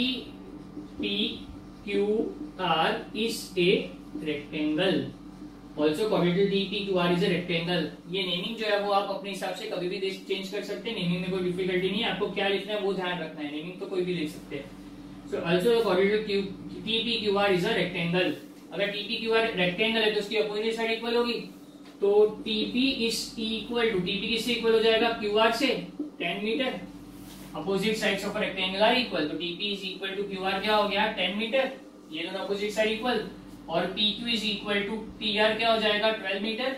Speaker 1: P Q R is a rectangle. Also coordinator T P Q R is a rectangle. ये नेमिंग जो है वो आप अपने हिसाब से कभी भी चेंज कर सकते हैं, नेमिंग में कोई डिफिकल्टी नहीं है, आपको क्या लिखना है वो ध्यान रखना है, नेमिंग तो कोई भी लिख सकते हैं। So also the coordinate Q T P Q R is a rectangle। अगर T P Q R rectangle है तो उसकी अपोजिट साइड इक्वल होगी, तो T P is equal to T P किससे इक्वल हो जाएगा, Q R से, ten metre. Opposite sides of rectangle are equal, तो T P is equal to Q R क्या हो गया, टेन मीटर, ये दोनों अपोजिट साइड इक्वल, और P Q is equal to T R क्या हो जाएगा, ट्वेल्व मीटर।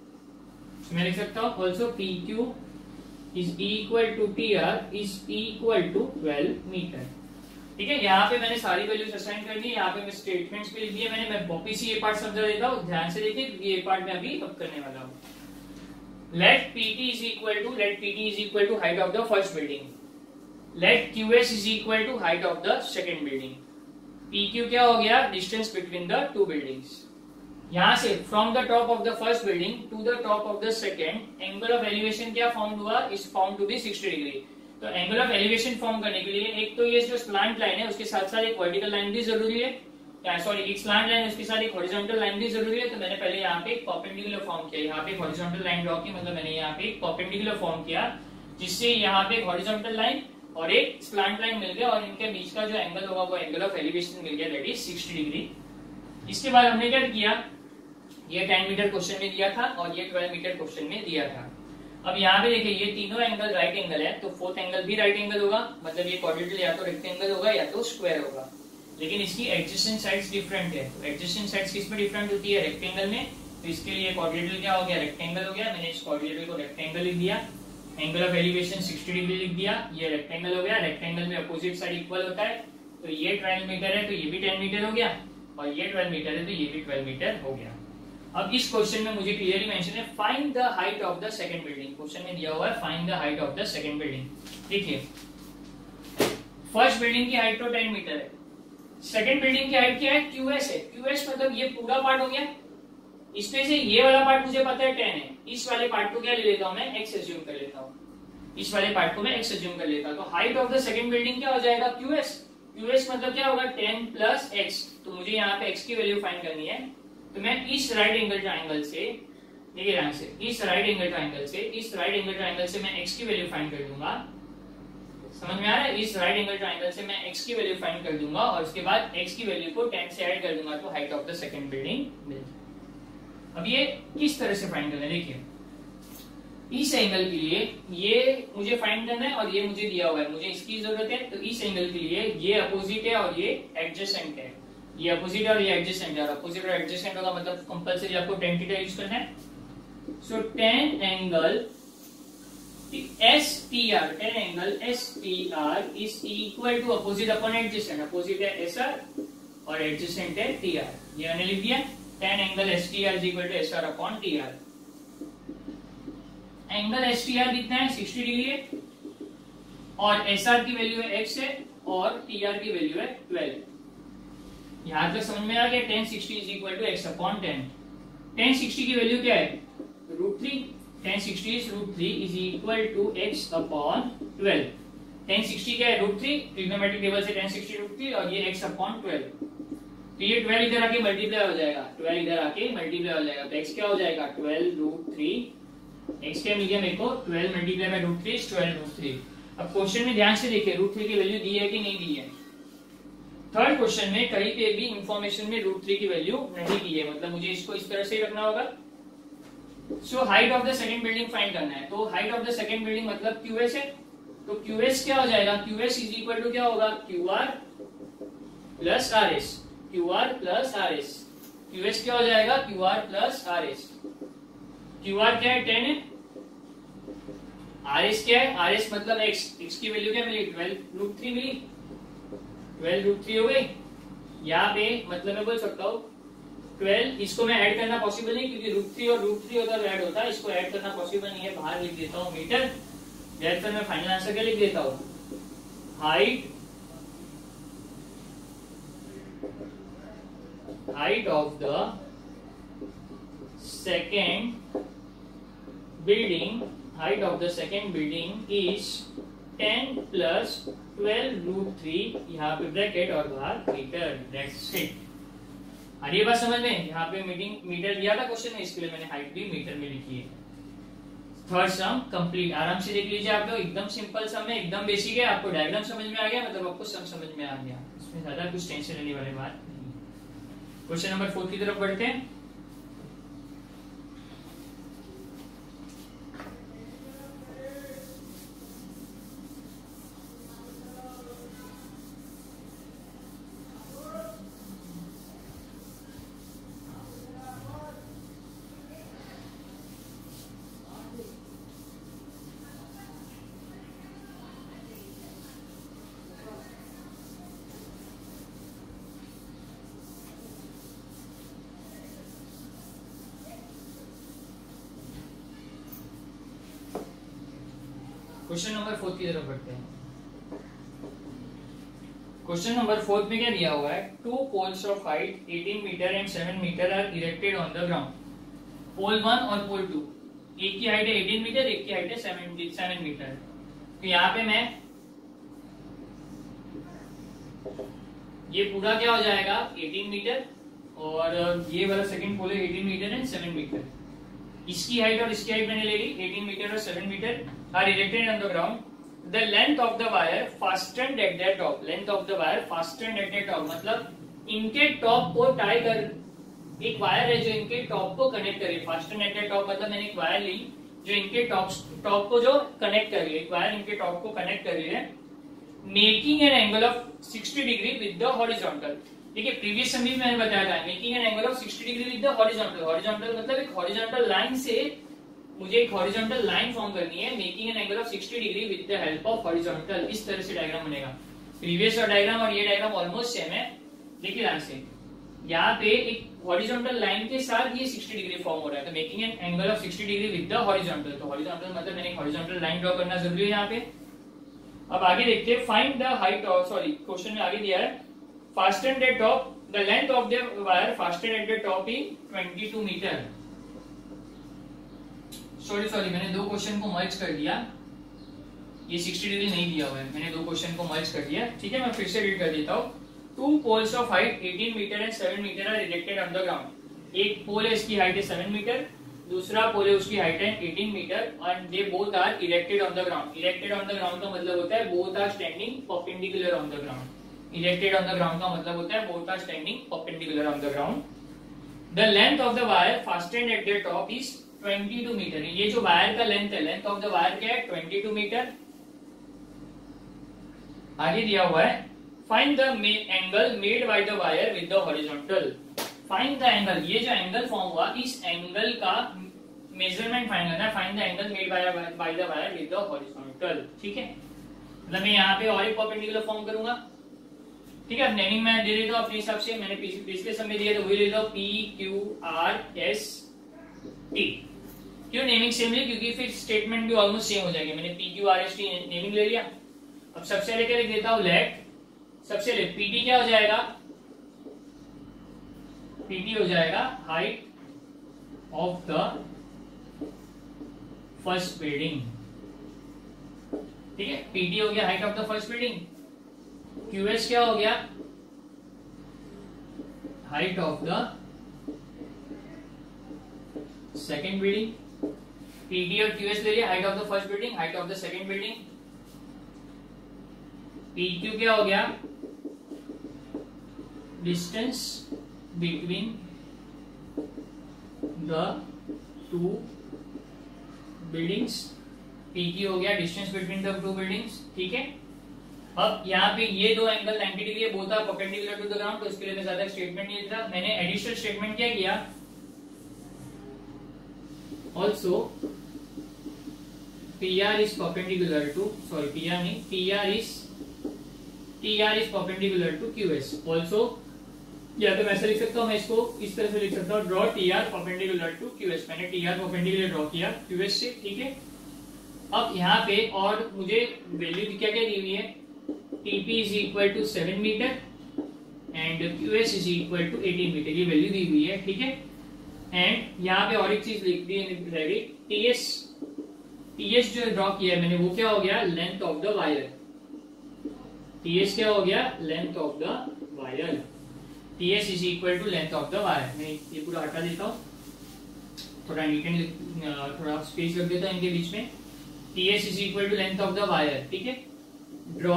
Speaker 1: मैं लिख सकता हूँ also P Q is equal to T R is equal to twelve metre. ठीक है, यहाँ पे मैंने सारी वैल्यूज असाइन कर दी, यहाँ पे मैं स्टेटमेंट्स भी लिख दिए मैंने। मैं वापिस ये पार्ट समझा देता हूँ, ध्यान से देखिए क्योंकि ये पार्ट मैं अभी अब करने वाला हूँ। Let PT is equal to let PT is equal to height of the first building, let QS is equal to height of the second building, PQ क्या हो गया, distance between the two buildings. यहाँ से from the top of the first building to the top of the second angle of elevation क्या found हुआ, is found to be sixty degree. तो angle of elevation form करने के लिए एक तो ये जो स्लांट लाइन है उसके साथ साथ एक वर्टिकल लाइन भी जरूरी है, सॉरी एक स्लांट लाइन उसके साथ एक हॉरिजॉन्टल लाइन भी जरूरी है। तो मैंने पहले यहाँ पे एक परपेंडिकुलर फॉर्म किया, यहाँ पे हॉरिजॉन्टल लाइन ड्रॉ की, मतलब मैंने यहाँ पे एक परपेंडिकुलर फॉर्म किया जिससे यहाँ पे एक हॉरिजॉन्टल लाइन और एक स्लांट लाइन मिल गया, और इनके बीच का जो एंगल होगा वो एंगल ऑफ एलिवेशन मिल गया, दैट इज सिक्सटी डिग्री। इसके बाद हमने क्या किया, ये टेन मीटर क्वेश्चन में दिया था और ये ट्वेल्व मीटर क्वेश्चन में दिया था। अब यहाँ पे देखिए ये तीनों एंगल राइट एंगल है, तो फोर्थ एंगल भी राइट एंगल होगा, मतलब ये कोऑर्डिनेटर या तो रेक्टेंगल होगा या तो स्क्वायर होगा, लेकिन इसकी एडजेसेंट साइड्स डिफरेंट है। तो एडजेसेंट साइड्स किस में डिफरेंट होती है, रेक्टेंगल में, तो इसके लिए कोऑर्डिनेटर क्या हो गया, रेक्टेंगल हो गया। मैंने इस कोऑर्डिनेटर को रेक्टेंगल लिख दिया, angle of elevation sixty degree लिख दिया, ये रेक्टेंगल हो गया, रेक्टेंगल में अपोजिट साइड इक्वल होता है, तो ये ट्वेल्व मीटर है तो ये भी टेन मीटर हो गया, और ये ट्वेल्व मीटर है तो ये भी ट्वेल्व मीटर हो गया। अब इस क्वेश्चन में मुझे क्लियरली मेंशन है find the height of the second building, question में दिया हुआ है find the height of the second building. देखिए फर्स्ट बिल्डिंग की हाइट तो टेन मीटर है, सेकंड बिल्डिंग की हाइट क्या है, क्यूएस है। क्यूएस मतलब ये पूरा पार्ट हो गया, इसमें से ये वाला पार्ट मुझे पता है टेन है, इस वाले पार्ट को क्या ले लेता हूं मैं, एक्स एज्यूम कर लेता हूं, इस वाले पार्ट को मैं एक्स एज्यूम कर लेता हूं। तो height of the second building क्या हो जाएगा, क्यूएस। क्यूएस मतलब क्या होगा, टेन प्लस एक्स, तो मुझे यहाँ पे एक्स की वैल्यू फाइंड करनी है। तो मैं इस राइट एंगल ट्रायंगल से, देखिए ध्यान से, इस राइट एंगल ट्रायंगल से इस राइट एंगल ट्रायंगल से मैं x की वैल्यू फाइंड कर दूंगा। समझ में आ रहा है? इस राइट एंगल ट्राइंगल से मैं x की वैल्यू फाइंड कर दूंगा और उसके बाद x की वैल्यू को टेन से ऐड कर दूंगा तो height of the second building मिल जाए। अब ये किस तरह से फाइंड करना है, देखिए इस एंगल के लिए ये मुझे फाइंड करना है और ये मुझे दिया हुआ है, मुझे इसकी जरूरत है। तो इस एंगल के लिए ये अपोजिट है और ये एडजेसेंट है, ये अपोजिट और ये एडजेसेंट है। और अपोजिट और एडजेसेंट होगा मतलब कंपलसरी आपको tan थीटा यूज करना है। So tan angle S T R, tan angle S T R is equal to opposite upon adjacent, opposite है S R और एडजेसेंट है T R। ये मैंने लिख दिया, tan angle S T R is equal to S R upon T R। Angle S T R कितना है, sixty degree है और S R की वैल्यू है x है और T R की वैल्यू है ट्वेल्व। यहां तक समझ में आ गया? tan sixty is equal to x upon ten. tan sixty की वैल्यू क्या है, root three. tan sixty is root three is equal to x upon twelve. tan sixty क्या है, रूट थ्री, ट्रिग्नोमेट्रिक टेबल से tan सिक्सटी रूट थ्री और ये x upon twelve. तो ये ट्वेल्व इधर आके मल्टीप्लाई हो जाएगा, ट्वेल्व इधर आके मल्टीप्लाई हो जाएगा तो x क्या हो जाएगा, ट्वेल्व रूट थ्री। x क्या मिल गया मेरे को, twelve multiply by root three, twelve root three. अब क्वेश्चन में ध्यान से देखिए रूट थ्री की वैल्यू दी है कि नहीं दी है। थर्ड क्वेश्चन में कहीं पे भी इंफॉर्मेशन में रूट थ्री की वैल्यू नहीं दी है, मतलब मुझे इसको इस तरह से ही रखना होगा। So height of the second building find करना है, तो height of the second building मतलब Q S है, तो Q S क्या हो जाएगा, Q S is equal to क्या होगा, Q R plus R S। Q R plus R S, Q S क्या हो जाएगा, Q R plus R S। Q R क्या है, टेन है, R S क्या है, R S मतलब x, x की वैल्यू क्या मिली, ट्वेल्व रूट थ्री मिली, ट्वेल्व रूट थ्री हो गई। यहाँ पे मतलब मैं बोल सकता हूँ ट्वेल्व, इसको मैं ऐड करना पॉसिबल नहीं क्योंकि रूट थ्री और रूट थ्री होता है ऐड होता है, इसको ऐड करना पॉसिबल नहीं है, बाहर लिख देता हूँ मीटर। फिर मैं फाइनल आंसर क्या लिख देता हूँ, height height of the second building height of the second building is ten plus twelve root three, यहाँ पे ब्रैकेट और बाहर मीटर। That's it. और ये बात समझ में, यहाँ पे मीटिंग मीटर दिया था क्वेश्चन में, इसके लिए मैंने हाइट भी मीटर में लिखी है। थर्ड सम कंप्लीट, आराम से देख लीजिए आप लोग, एकदम सिंपल सम है, एकदम बेसिक है। आपको डायग्राम समझ में आ गया मतलब आपको सम समझ में आ गया, इसमें ज्यादा कुछ टेंशन लेने वाली बात नहीं। क्वेश्चन नंबर फोर की तरफ बढ़ते हैं। क्वेश्चन नंबर फोर्थ की तरफ बढ़ते हैं। क्वेश्चन नंबर फोर्थ में क्या दिया हुआ है, two poles of height eighteen metre and seven metre are erected on the ground. Pole one और पोल टू, एक की हाइट है एटीन मीटर, एक की हाइट है सेवन मीटर। तो यहाँ पे मैं ये पूरा क्या हो जाएगा एटीन मीटर और ये वाला सेकंड पोल है eighteen metre and seven metre. इसकी हाइट और इसकी हाइट मैंने ले ली एटीन मीटर और seven metre are erected on the ground. The length of the wire fastened at their top. Length of the wire fastened at their top मतलब इनके top को टाई कर, एक वायर है जो इनके टॉप को कनेक्ट करे। फास्टन एट द टॉप मतलब मैंने एक वायर ली जो इनके टॉप टॉप को जो कनेक्ट कर रही है, एक वायर इनके टॉप को कनेक्ट कर रही है, making an angle of sixty degree with the horizontal. देखिए प्रीवियस सम में मैंने बताया था making an angle of sixty degree with the horizontal. Horizontal मतलब एक हॉरिजॉन्टल लाइन से मुझे एक हॉरिजॉन्टल लाइन फॉर्म करनी है, making an angle of sixty degree with the help of horizontal. इस तरह से डायग्राम बनेगा। प्रीवियस और डायग्राम और ये डायग्राम ऑलमोस्ट सेम है। देखिए ध्यान से, यहाँ पे एक हॉरिजॉन्टल लाइन के साथ ये सिक्सटी डिग्री फॉर्म हो रहा है, तो making an angle of sixty degree with the horizontal. तो हॉरिजॉन्टल मतलब मैंने एक हॉरिजॉन्टल लाइन ड्रॉ करना जरूरी है यहाँ पे। अब आगे देखते हैं, find the height of, sorry question में आगे दिया है fastened at top, the length of the wire fastened at the top is twenty two metre. Sorry sorry मैंने दो क्वेश्चन को मर्ज कर दिया, ये सिक्सटी डिग्री नहीं दिया हुआ है, मैंने दो क्वेश्चन को मर्ज कर दिया। ठीक है, मैं फिर से रीड कर देता हूँ। Two poles of height eighteen metre and seven metre are erected on the ground. एक पोल है इसकी हाइट है सेवन मीटर, दूसरा पोल है उसकी हाइट है eighteen metre and they both are erected on the ground. Erected on the ground का मतलब होता है both are standing perpendicular on the ground. Erected on the ground का मतलब होता है both are standing perpendicular on the ground. The length of the wire fastened at the top is twenty two metre. ये जो wire का length है, length of the wire क्या है, ट्वेंटी टू मीटर। आगे दिया हुआ है find the angle made by the wire with the horizontal. Find the angle, ये जो एंगल फॉर्म हुआ इस एंगल का मेजरमेंट फाइंड करना है। Find the angle made by by the wire with the horizontal. ठीक है, मतलब मैं यहाँ पे और एक परपेंडिकुलर फॉर्म करूंगा। ठीक है, नेमिंग मैं दे देता हूँ अपने हिसाब से, मैंने पिछले समय दिया तो वही ले लो, P Q R S T. क्यों नेमिंग सेम है, क्योंकि फिर स्टेटमेंट भी ऑलमोस्ट सेम हो जाएगी। मैंने P Q R S T naming ले लिया। अब सबसे लेकर लिख देता हूं लेट, सबसे ले पीटी क्या हो जाएगा, पीटी हो जाएगा height of the first building. ठीक है, पीटी हो गया height of the first building. QS क्या हो गया, height of the second building. PT और क्यूएस ले लिया, height of the first building, height of the second building. PQ क्या हो गया, distance between the two buildings. PQ हो गया distance between the two buildings. ठीक है, अब यहाँ पे ये दो एंगल नाइंटी डिग्री है, both are perpendicular to the ground, तो इसके लिए मैं ज्यादा स्टेटमेंट नहीं देता। मैंने एडिशनल स्टेटमेंट क्या किया, also P R is perpendicular to, sorry P R नहीं, P R is T R is perpendicular to Q S. Also, या तो मैं ऐसा लिख सकता हूँ, मैं इसको इस तरह से लिख सकता हूँ, draw T R perpendicular to Q S। मैंने T R perpendicular ड्रॉ किया Q S से। ठीक है, अब यहाँ पे और मुझे वैल्यू क्या क्या दी हुई है, T P is equal to seven metre and Q S is equal to eighteen metre, ये वैल्यू दी हुई है। ठीक है, एंड यहाँ पे और एक चीज लिख दी है, T S, T S जो ड्रॉ किया है मैंने वो क्या हो गया, length of the wire. T S क्या हो गया, length of the wire. T S is equal to length of the wire. मैं ये पूरा हटा देता हूँ, थोड़ा नीट एंड थोड़ा स्पेस रख देता हूँ इनके बीच में। T S is equal to length of the wire. ठीक है, draw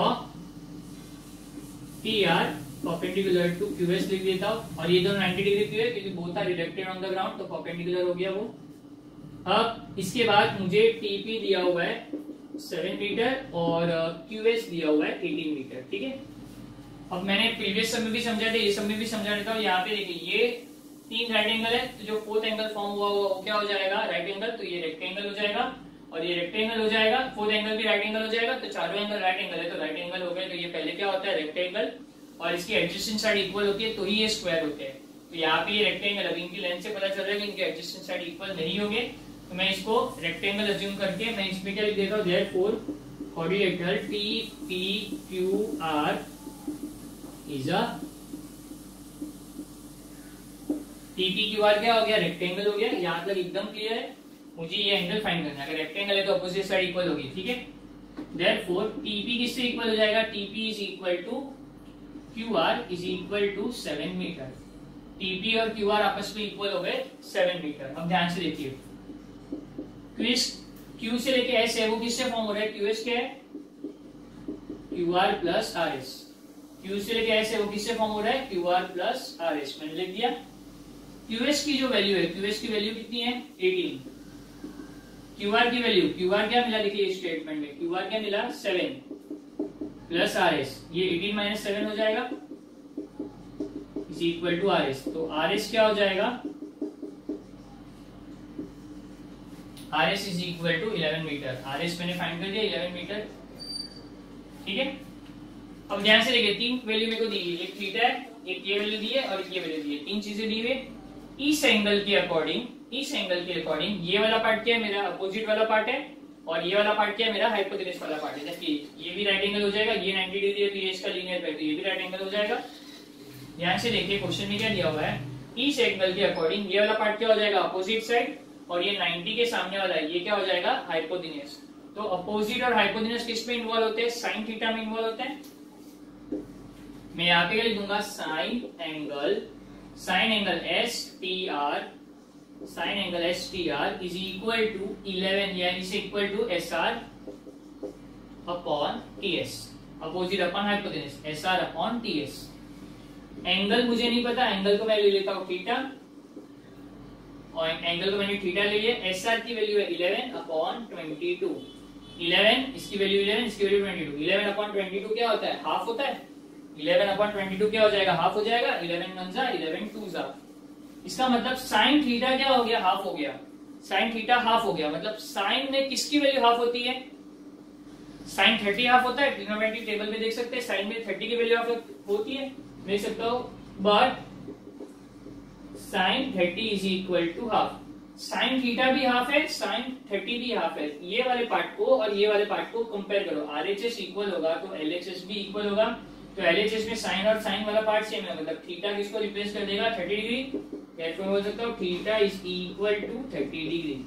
Speaker 1: T R perpendicular to Q S लिख देता हूँ, और ये दोनों नाइंटी डिग्री क्यों है, क्योंकि both are erected on the ground, तो परपेंडिकुलर हो गया वो। अब इसके बाद मुझे T P दिया हुआ है सेवन मीटर और Q S दिया हुआ है एटीन मीटर। ठीक है, अब मैंने प्रीवियस समय भी समझा था, ये समय भी समझा देता हूँ। यहाँ पे देखिए ये तीन राइट एंगल है, तो जो फोर्थ एंगल फॉर्म हुआ वो क्या हो जाएगा, राइट एंगल, तो ये रेक्टेंगल हो जाएगा और ये रेक्टेंगल हो जाएगा। फोर्थ एंगल भी राइट एंगल हो जाएगा, तो चारों एंगल राइट एंगल है, तो राइट एंगल हो गए। तो ये पहले क्या होता है, रेक्टेंगल, और इसकी एडजेसेंट साइड इक्वल होती है तो ही ये स्क्वायर होते हैं। तो यहाँ पे ये रेक्टेंगल, अब इनकी लेंथ से पता चल रहा है कि इनके एडजेसेंट साइड इक्वल नहीं होंगे, तो मैं इसको रेक्टेंगल अज्यूम करके मैं इसमें क्या लिख देता हूँ, therefore coordinator T P Q R is a T P Q R क्या हो गया, रेक्टेंगल हो गया। यहाँ तक एकदम क्लियर है, मुझे ये एंगल फाइंड करना है। अगर रेक्टेंगल है तो अपोजिट साइड इक्वल होगी। ठीक है, देयरफॉर T P किससे इक्वल हो जाएगा, T P is equal to Q R is equal to seven metre. T P और Q R आपस में इक्वल हो गए सेवन मीटर। अब ध्यान से देखिए, क्विज Q से लेके S है वो किससे फॉर्म हो रहा है, Q S क्या है, Q R plus R S। Q से लेके S है वो किससे फॉर्म हो रहा है, Q R plus R S। मैंने लिख दिया। Q S की जो वैल्यू है, Q S की वैल्यू कितनी है, एटीन। Q R की वैल्यू, Q R क्या मिला, देखिए स्टेटमेंट में Q R क्या मिला, सेवन प्लस R S, ये एटीन माइनस सेवन हो जाएगा is equal to R S। तो R S क्या हो जाएगा, R S is equal to eleven metre. R S मैंने फाइंड कर दिया इलेवन मीटर। ठीक है, अब ध्यान से देखिए, तीन वैल्यू मेरे को दी है, एक थीटा है, एक ये वैल्यू दी है और एक ये वैल्यू दी है, तीन चीजें दी हुई। इस एंगल के अकॉर्डिंग, इस एंगल के अकॉर्डिंग ये वाला पार्ट क्या है, मेरा अपोजिट वाला पार्ट है, और ये वाला पार्ट क्या है, मेरा हाइपोटेनस वाला पार्ट है। जबकि ये भी राइट एंगल हो जाएगा, ये नाइंटी डिग्री है तो ये इसका लीनियर है, तो ये भी राइट एंगल हो जाएगा। ध्यान से देखिए क्वेश्चन में क्या दिया हुआ है, इस एंगल के अकॉर्डिंग ये वाला पार्ट क्या हो जाएगा, अपोजिट साइड, और ये नाइंटी के सामने वाला है ये क्या हो जाएगा, हाइपोटेनस। तो अपोजिट और हाइपोटेनस किस में इन्वॉल्व होते हैं, साइन थीटा में इन्वॉल्व होते हैं। मैं यहाँ पे क्या लिख दूंगा, sine angle, sine angle S T R sine angle S T R is equal to eleven, यानी is equal to S R upon T S, opposite upon hypotenuse, S R upon T S. Angle मुझे नहीं पता, angle को मैं ले लेता हूं theta, और एंगल को मैंने थीटा ले लिया। एस आर की वैल्यू है eleven upon twenty two, eleven इसकी वैल्यू इलेवन, इसकी value twenty two. Eleven upon twenty two क्या होता है? हाफ होता है। इलेवन अपॉन ट्वेंटी टू क्या हो जाएगा? हाफ हो जाएगा। इलेवन वन जा, इलेवन टू जा। इसका मतलब साइन थीटा क्या हो गया? हाफ हो गया। साइन थीटा हाफ हो गया, मतलब साइन में किसकी वैल्यू हाफ होती है? साइन थर्टी हाफ होता है, ट्रिग्नोमेट्रिक टेबल में देख सकते हैं, साइन में थर्टी की वैल्यू हाफ होती है, देख सकता हूं। But sine thirty is equal to half. Sine theta भी हाफ है, साइन थर्टी भी हाफ है। ये वाले पार्ट को और ये वाले पार्ट को कंपेयर करो, आरएचएस इक्वल होगा तो एलएचएस भी इक्वल होगा। तो एलएचएस में साइन और साइन वाला पार्ट सेम है, मतलब थीटा किसको रिप्लेस कर देगा? Thirty degree. therefore बोल सकता हूं theta is equal to thirty degree.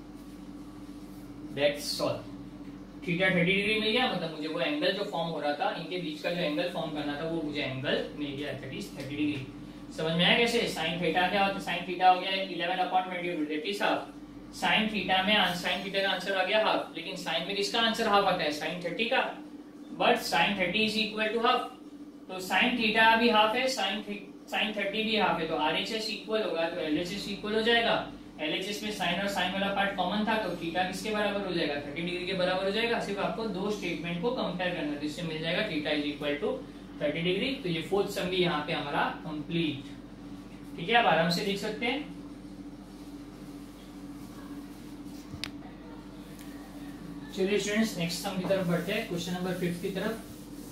Speaker 1: That's all. Theta thirty degree मिल गया, मतलब मुझे वो एंगल जो फॉर्म हो रहा था, इनके बीच का जो एंगल फॉर्म करना था, वो मुझे एंगल मिल गया, दैट इज थर्टी डिग्री। समझ में आया कैसे? साइन थीटा क्या होता है? साइन थीटा हो गया eleven upon twenty two, that is half. Sine theta में साइन थीटा का आंसर आ गया हाफ, लेकिन साइन में किसका आंसर हाफ आता है? साइन थर्टी का। But sine thirty is equal to half, तो साइन थीटा भी हाफ है, साइन साइन थर्टी भी हाफ है, तो आरएचएस इक्वल होगा तो एलएचएस इक्वल हो जाएगा। एलएचएस में साइन और साइन वाला पार्ट कॉमन था, तो थीटा किसके बराबर हो जाएगा? थर्टी डिग्री के बराबर हो जाएगा। सिर्फ आपको दो स्टेटमेंट को कंपेयर करना है, तो इससे मिल जाएगा theta is equal to thirty degree. तो ये फोर्थ सम भी यहाँ पे हमारा कंप्लीट। ठीक है, आप आराम से देख सकते हैं। चलिए स्टूडेंट्स, नेक्स्ट सम की तरफ बढ़ते हैं, क्वेश्चन नंबर फिफ्थ की तरफ।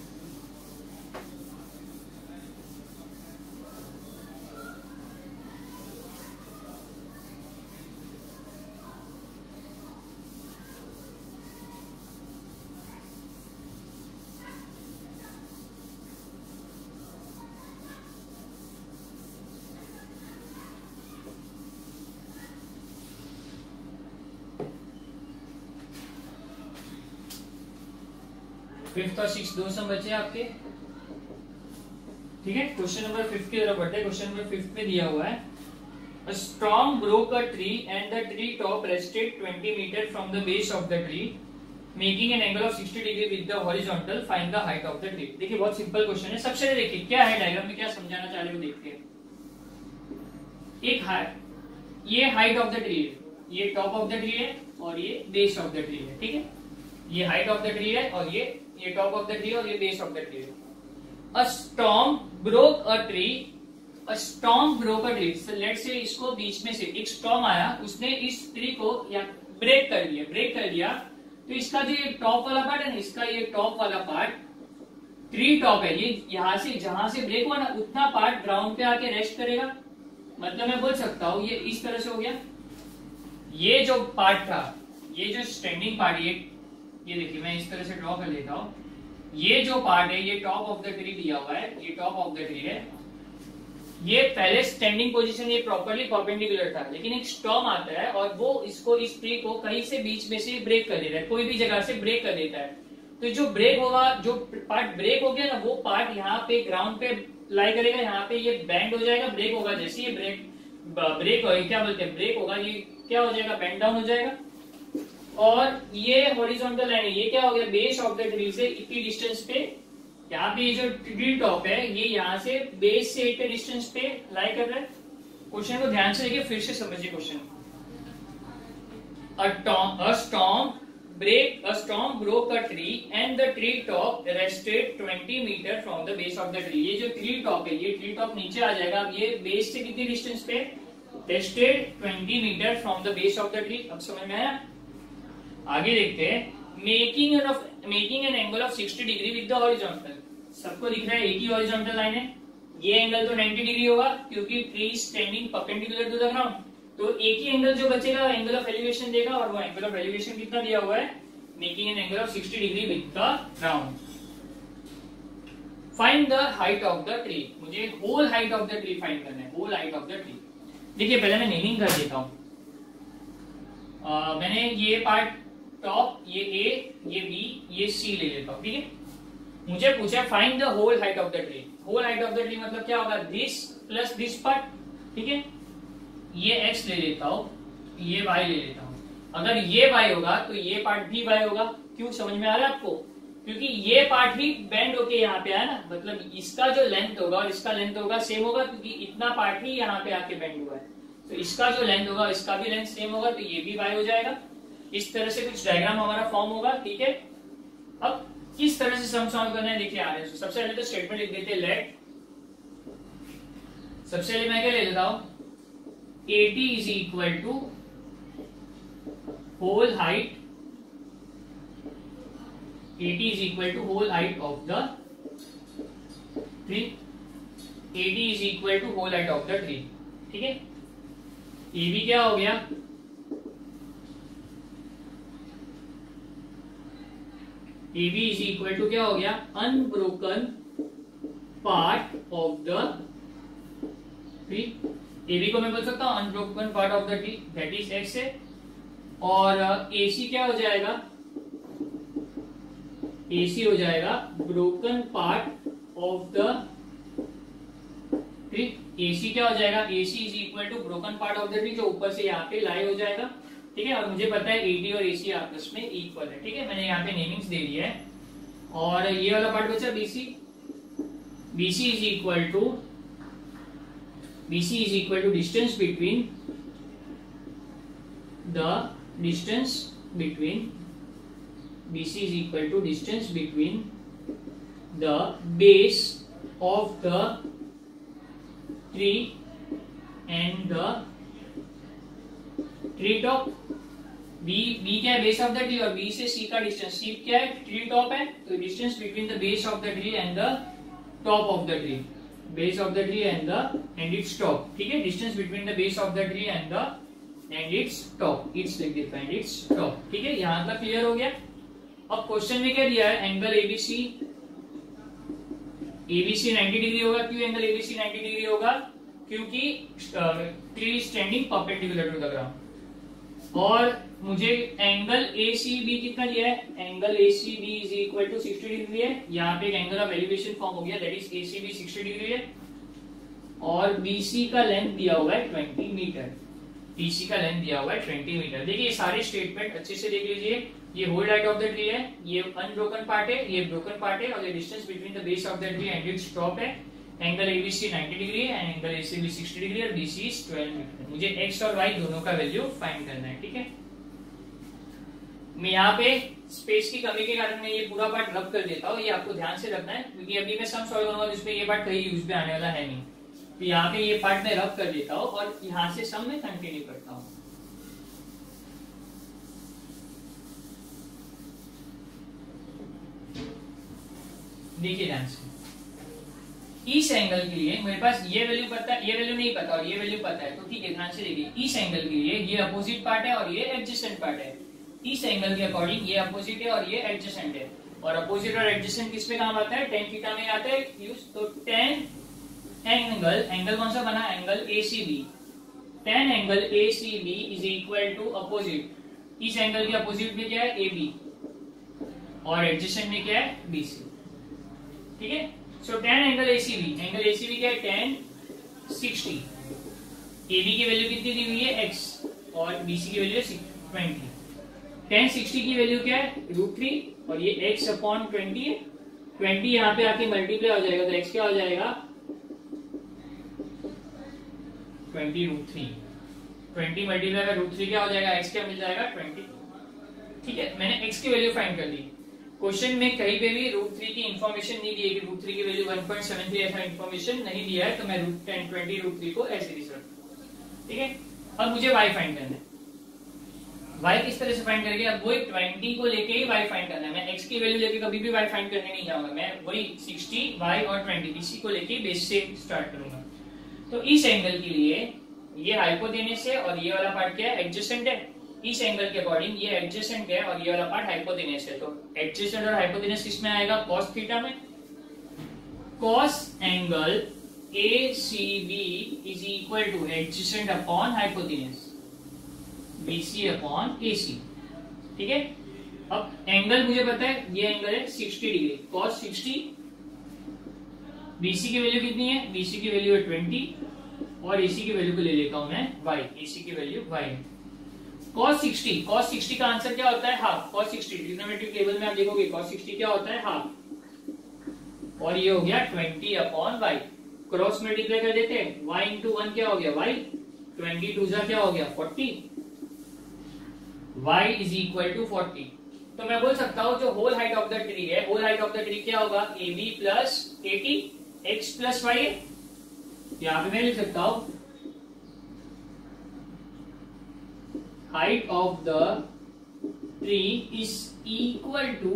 Speaker 1: फिफ्थ और सिक्स दो सम बचे आपके। ठीक है, क्वेश्चन नंबर फिफ्थ की तरफ बढ़ते हैं। क्वेश्चन नंबर फिफ्थ में दिया हुआ है, a storm broke a tree and the tree top rested twenty meter from the base of the tree making an angle of sixty degree with the horizontal, find the height of the tree। देखिए बहुत simple question है। सबसे पहले देखिए क्या है, diagram में क्या समझाना चाह रहे हो देखते हैं। एक हाइट, ये हाइट ऑफ द ट्री है, ये टॉप ऑफ द ट्री है और ये बेस ऑफ द ट्री है। ठीक है, ये हाइट ऑफ द ट्री है और ये ये टॉप ऑफ द ट्री और ये बेस ऑफ द ट्री है। A storm broke a tree, a storm broke a tree. So let's say इसको बीच में से एक स्टॉर्म आया, उसने इस ट्री को या ब्रेक कर लिया, ब्रेक कर लिया तो इसका जो ये टॉप वाला पार्ट है ना, इसका ये टॉप वाला पार्ट, ट्री टॉप है, ये यहां से जहां से ब्रेक हुआ ना उतना पार्ट ग्राउंड पे आके रेस्ट करेगा। मतलब मैं बोल सकता हूं ये इस तरह से हो गया। ये जो पार्ट था, ये जो स्टैंडिंग पार्ट, ये ये देखिए मैं इस तरह से ड्रॉ कर लेता हूं। ये जो पार्ट है ये टॉप ऑफ द ट्री दिया हुआ है, ये टॉप ऑफ द ट्री है। ये पहले स्टैंडिंग पोजीशन ये प्रॉपर्ली परपेंडिकुलर था, लेकिन एक स्टॉर्म आता है और वो इसको इस ट्री को कहीं से बीच में से ब्रेक कर देता है, कोई भी जगह से ब्रेक कर देता है। तो जो ब्रेक होगा, जो पार्ट ब्रेक हो गया ना, वो पार्ट यहाँ पे ग्राउंड पे लाई करेगा, यहाँ पे ये बैंड हो जाएगा, ब्रेक होगा। जैसे ये ब्रेक ब्रेक हो, क्या बोलते हैं, ब्रेक होगा, ये क्या हो जाएगा, बैंड डाउन हो जाएगा। और ये हॉरिजॉन्टल लाइन है, ये क्या हो गया, बेस ऑफ द ट्री से इतनी डिस्टेंस पे, यहाँ पे ये जो ट्री टॉप है ये यहाँ से बेस से इतने डिस्टेंस पे लाई कर रहा है। क्वेश्चन को ध्यान से देखिए, फिर से समझिए question. A storm break a storm broke a tree and the tree top rested twenty metre from the base of the tree. ये जो ट्री टॉप है, ये ट्री टॉप नीचे आ जाएगा। अब ये बेस से कितनी डिस्टेंस पे, rested twenty metre from the base of the tree. अब समझ में आया? आगे देखते हैं, making an of making an angle of sixty degree with the horizontal. सबको दिख रहा है एक ही हॉरिजॉन्टल लाइन है, ये एंगल तो नाइंटी डिग्री होगा क्योंकि tree standing perpendicular to the ground. तो एक ही एंगल जो बचेगा एंगल ऑफ एलिवेशन देगा, और वो एंगल ऑफ एलिवेशन कितना दिया हुआ है, making an angle of sixty degree with the ground. Find the height of the tree. मुझे whole height of the tree find करना है, whole height of the tree. देखिए पहले मैं नेमिंग कर देता हूं। मैंने ये पार्ट टॉप, ये ए, ये बी, ये सी ले लेता हूं। ठीक है, मुझे पूछा find the whole height of the tree. Whole height of the tree मतलब क्या होगा, दिस प्लस दिस पार्ट। ठीक है, ये x ले लेता हूं, ये y ले लेता हूं, अगर ये y होगा तो ये पार्ट भी y होगा। क्यों, समझ में आ रहा है आपको? क्योंकि ये पार्ट ही बेंड होके यहाँ पे आया ना, मतलब इसका जो लेंथ होगा और इसका लेंथ होगा सेम होगा, क्योंकि इतना पार्ट ही यहाँ पे आके बेंड हुआ है। तो इसका जो लेंथ होगा इसका भी लेंथ सेम होगा, तो ये भी y हो जाएगा। इस तरह से कुछ डायग्राम हमारा फॉर्म होगा, ठीक है। अब किस तरह से सम सॉल्व करना है देखिए आ रहे हैं। सबसे पहले तो स्टेटमेंट लिख देते हैं, लेट, सबसे पहले मैं क्या ले लेता हूं, AT is equal to whole height, AT is equal to whole height of the tree, AT is equal to whole height of the tree, ठीक है। ये भी क्या हो गया, A B is equal to क्या हो गया, unbroken part of the tree. A B को मैं बोल सकता हूं unbroken part of the tree, that is X है। और ए सी क्या हो जाएगा, ए सी हो जाएगा broken part of the tree. A C क्या हो जाएगा, A C is equal to broken part of the tree, जो ऊपर से यहाँ पे लाई हो जाएगा, ठीक है। और मुझे पता है एडी और एसी आपस में इक्वल है, ठीक है। मैंने यहाँ पे नेमिंग्स दे दिया है। और ये वाला पार्ट बचा BC, BC is equal to BC is equal to distance between the distance between BC is equal to distance between the base of the tree and the tree top. B B क्या है, base of the tree, और B से C का distance, सी क्या है, tree top है, तो distance between the base of the tree and the top of the tree, base of the tree and the and its top, ठीक है। Distance between the base of the tree and the and its top, its लिख देता है, it's top, ठीक है। यहां तक clear हो गया। अब क्वेश्चन में क्या दिया है, angle ABC, ABC ninety degree होगा। क्यों एंगल एबीसी नाइंटी डिग्री होगा, क्योंकि tree is standing perpendicular to the ground. और मुझे एंगल ए सी बी कितना दिया है, angle A C B is equal to sixty degree है। यहाँ पे एक एंगल ऑफ एलिवेशन फॉर्म हो गया, that is A C B sixty degree है। और बीसी का लेंथ दिया हुआ है ट्वेंटी मीटर, बीसी का लेंथ दिया हुआ है ट्वेंटी मीटर। देखिए ये सारे स्टेटमेंट अच्छे से देख लीजिए। ये whole height of the tree है, ये अनब्रोकन पार्ट है, ये ब्रोकन पार्ट है, और ये distance between the base of the tree and its top है। एंगल एबीसी नाइंटी डिग्री है, एंगल एसीबी सिक्सटी डिग्री और बीसी इज ट्वेल्व मीटर। मुझे एक्स और वाई दोनों का वैल्यू फाइंड करना है, ठीक है। मैं यहाँ पे स्पेस की कमी के कारण मैं ये पूरा पार्ट रब कर देता हूँ, ये आपको ध्यान से रखना है, क्योंकि अभी मैं सम सॉल्व करूंगा जिसमें ये पार्ट कहीं यूज में आने वाला है नहीं। तो यहाँ पे ये पार्ट मैं रब कर देता हूँ और यहाँ से सम में कंटिन्यू करता हूँ। देखिए ध्यान से, इस एंगल के लिए मेरे पास ये वैल्यू पता है, ये वैल्यू नहीं पता और ये वैल्यू पता है, तो ठीक है, ध्यान से देखिए। इस एंगल के लिए ये अपोजिट पार्ट है और ये एडजेसेंट पार्ट है। इस एंगल के अकॉर्डिंग ये अपोजिट है और ये एडजेसेंट है। और अपोजिट और एडजेसेंट किस पे काम आता है, टेन थीटा में आता है यूज। तो टेन एंगल, एंगल कौन सा बना, angle ACB. Tan angle ACB is equal to opposite, इस एंगल के अपोजिट में क्या है, एबी, और एडजेसेंट में क्या है, बीसी, ठीक है। So tan angle ACB, angle ACB क्या है, टेन सिक्सटी। एबी की वैल्यू कितनी दी हुई है, एक्स, और बीसी की वैल्यू है ट्वेंटी। टेन सिक्सटी की वैल्यू क्या है, रूट थ्री, और ये एक्स अपॉन ट्वेंटी है। ट्वेंटी यहाँ पे आके मल्टीप्लाई हो जाएगा, तो एक्स क्या हो जाएगा, twenty root three. Twenty multiply का रूट थ्री क्या हो जाएगा, एक्स क्या मिल जाएगा, ट्वेंटी, ठीक है। मैंने एक्स की वैल्यू फाइंड कर ली। क्वेश्चन में कहीं पे भी रूट थ्री की इन्फॉर्मेशन नहीं दी है कि रूट थ्री की value one point seven three, ऐसा इन्फॉर्मेशन नहीं दिया है, तो मैं root ten twenty root three को ऐसे लिख सकता, ठीक है। अब मुझे y फाइंड करना है। y किस तरह से फाइंड करेंगे, अब वही ट्वेंटी को लेके ही y फाइंड करना है। मैं x की वैल्यू लेके कभी भी y फाइंड करने नहीं जाऊंगा, मैं वही सिक्सटी y और ट्वेंटी इसी को लेके बेस से स्टार्ट करूंगा। तो इस एंगल के लिए ये हाइपोटेनस है और ये वाला पार्ट क्या है, एडजेसेंट है। इस एंगल के अकॉर्डिंग ये एडजेसेंट है और ये वाला पार्ट हाइपोटेनस है। तो एडजेसेंट और हाइपोटेनस किसमें आएगा, cos थीटा में। cos angle A C B is equal to adjacent upon hypotenuse B C upon A C, ठीक है। अब एंगल मुझे पता है, ये एंगल है sixty degree, cos sixty. B C की वैल्यू कितनी है, B C की वैल्यू है ट्वेंटी, और एसी की वैल्यू को ले लेता हूं मैं y, एसी की value y। cos sixty, cos sixty का आंसर क्या होता है half. cos sixty trigonometric table में आप देखोगे cos सिक्सटी क्या होता है हाफ, और ये हो गया twenty upon Y. Cross multiply कर देते हैं, y इंटू वन क्या हो गया y, ट्वेंटी टू जा क्या हो गया forty, y is equal to forty. तो मैं बोल सकता हूं जो whole height of the tree है, whole height of the tree क्या होगा, A B plus A T x plus y है। यहां पे मैं लिख सकता हूं height of the tree is equal to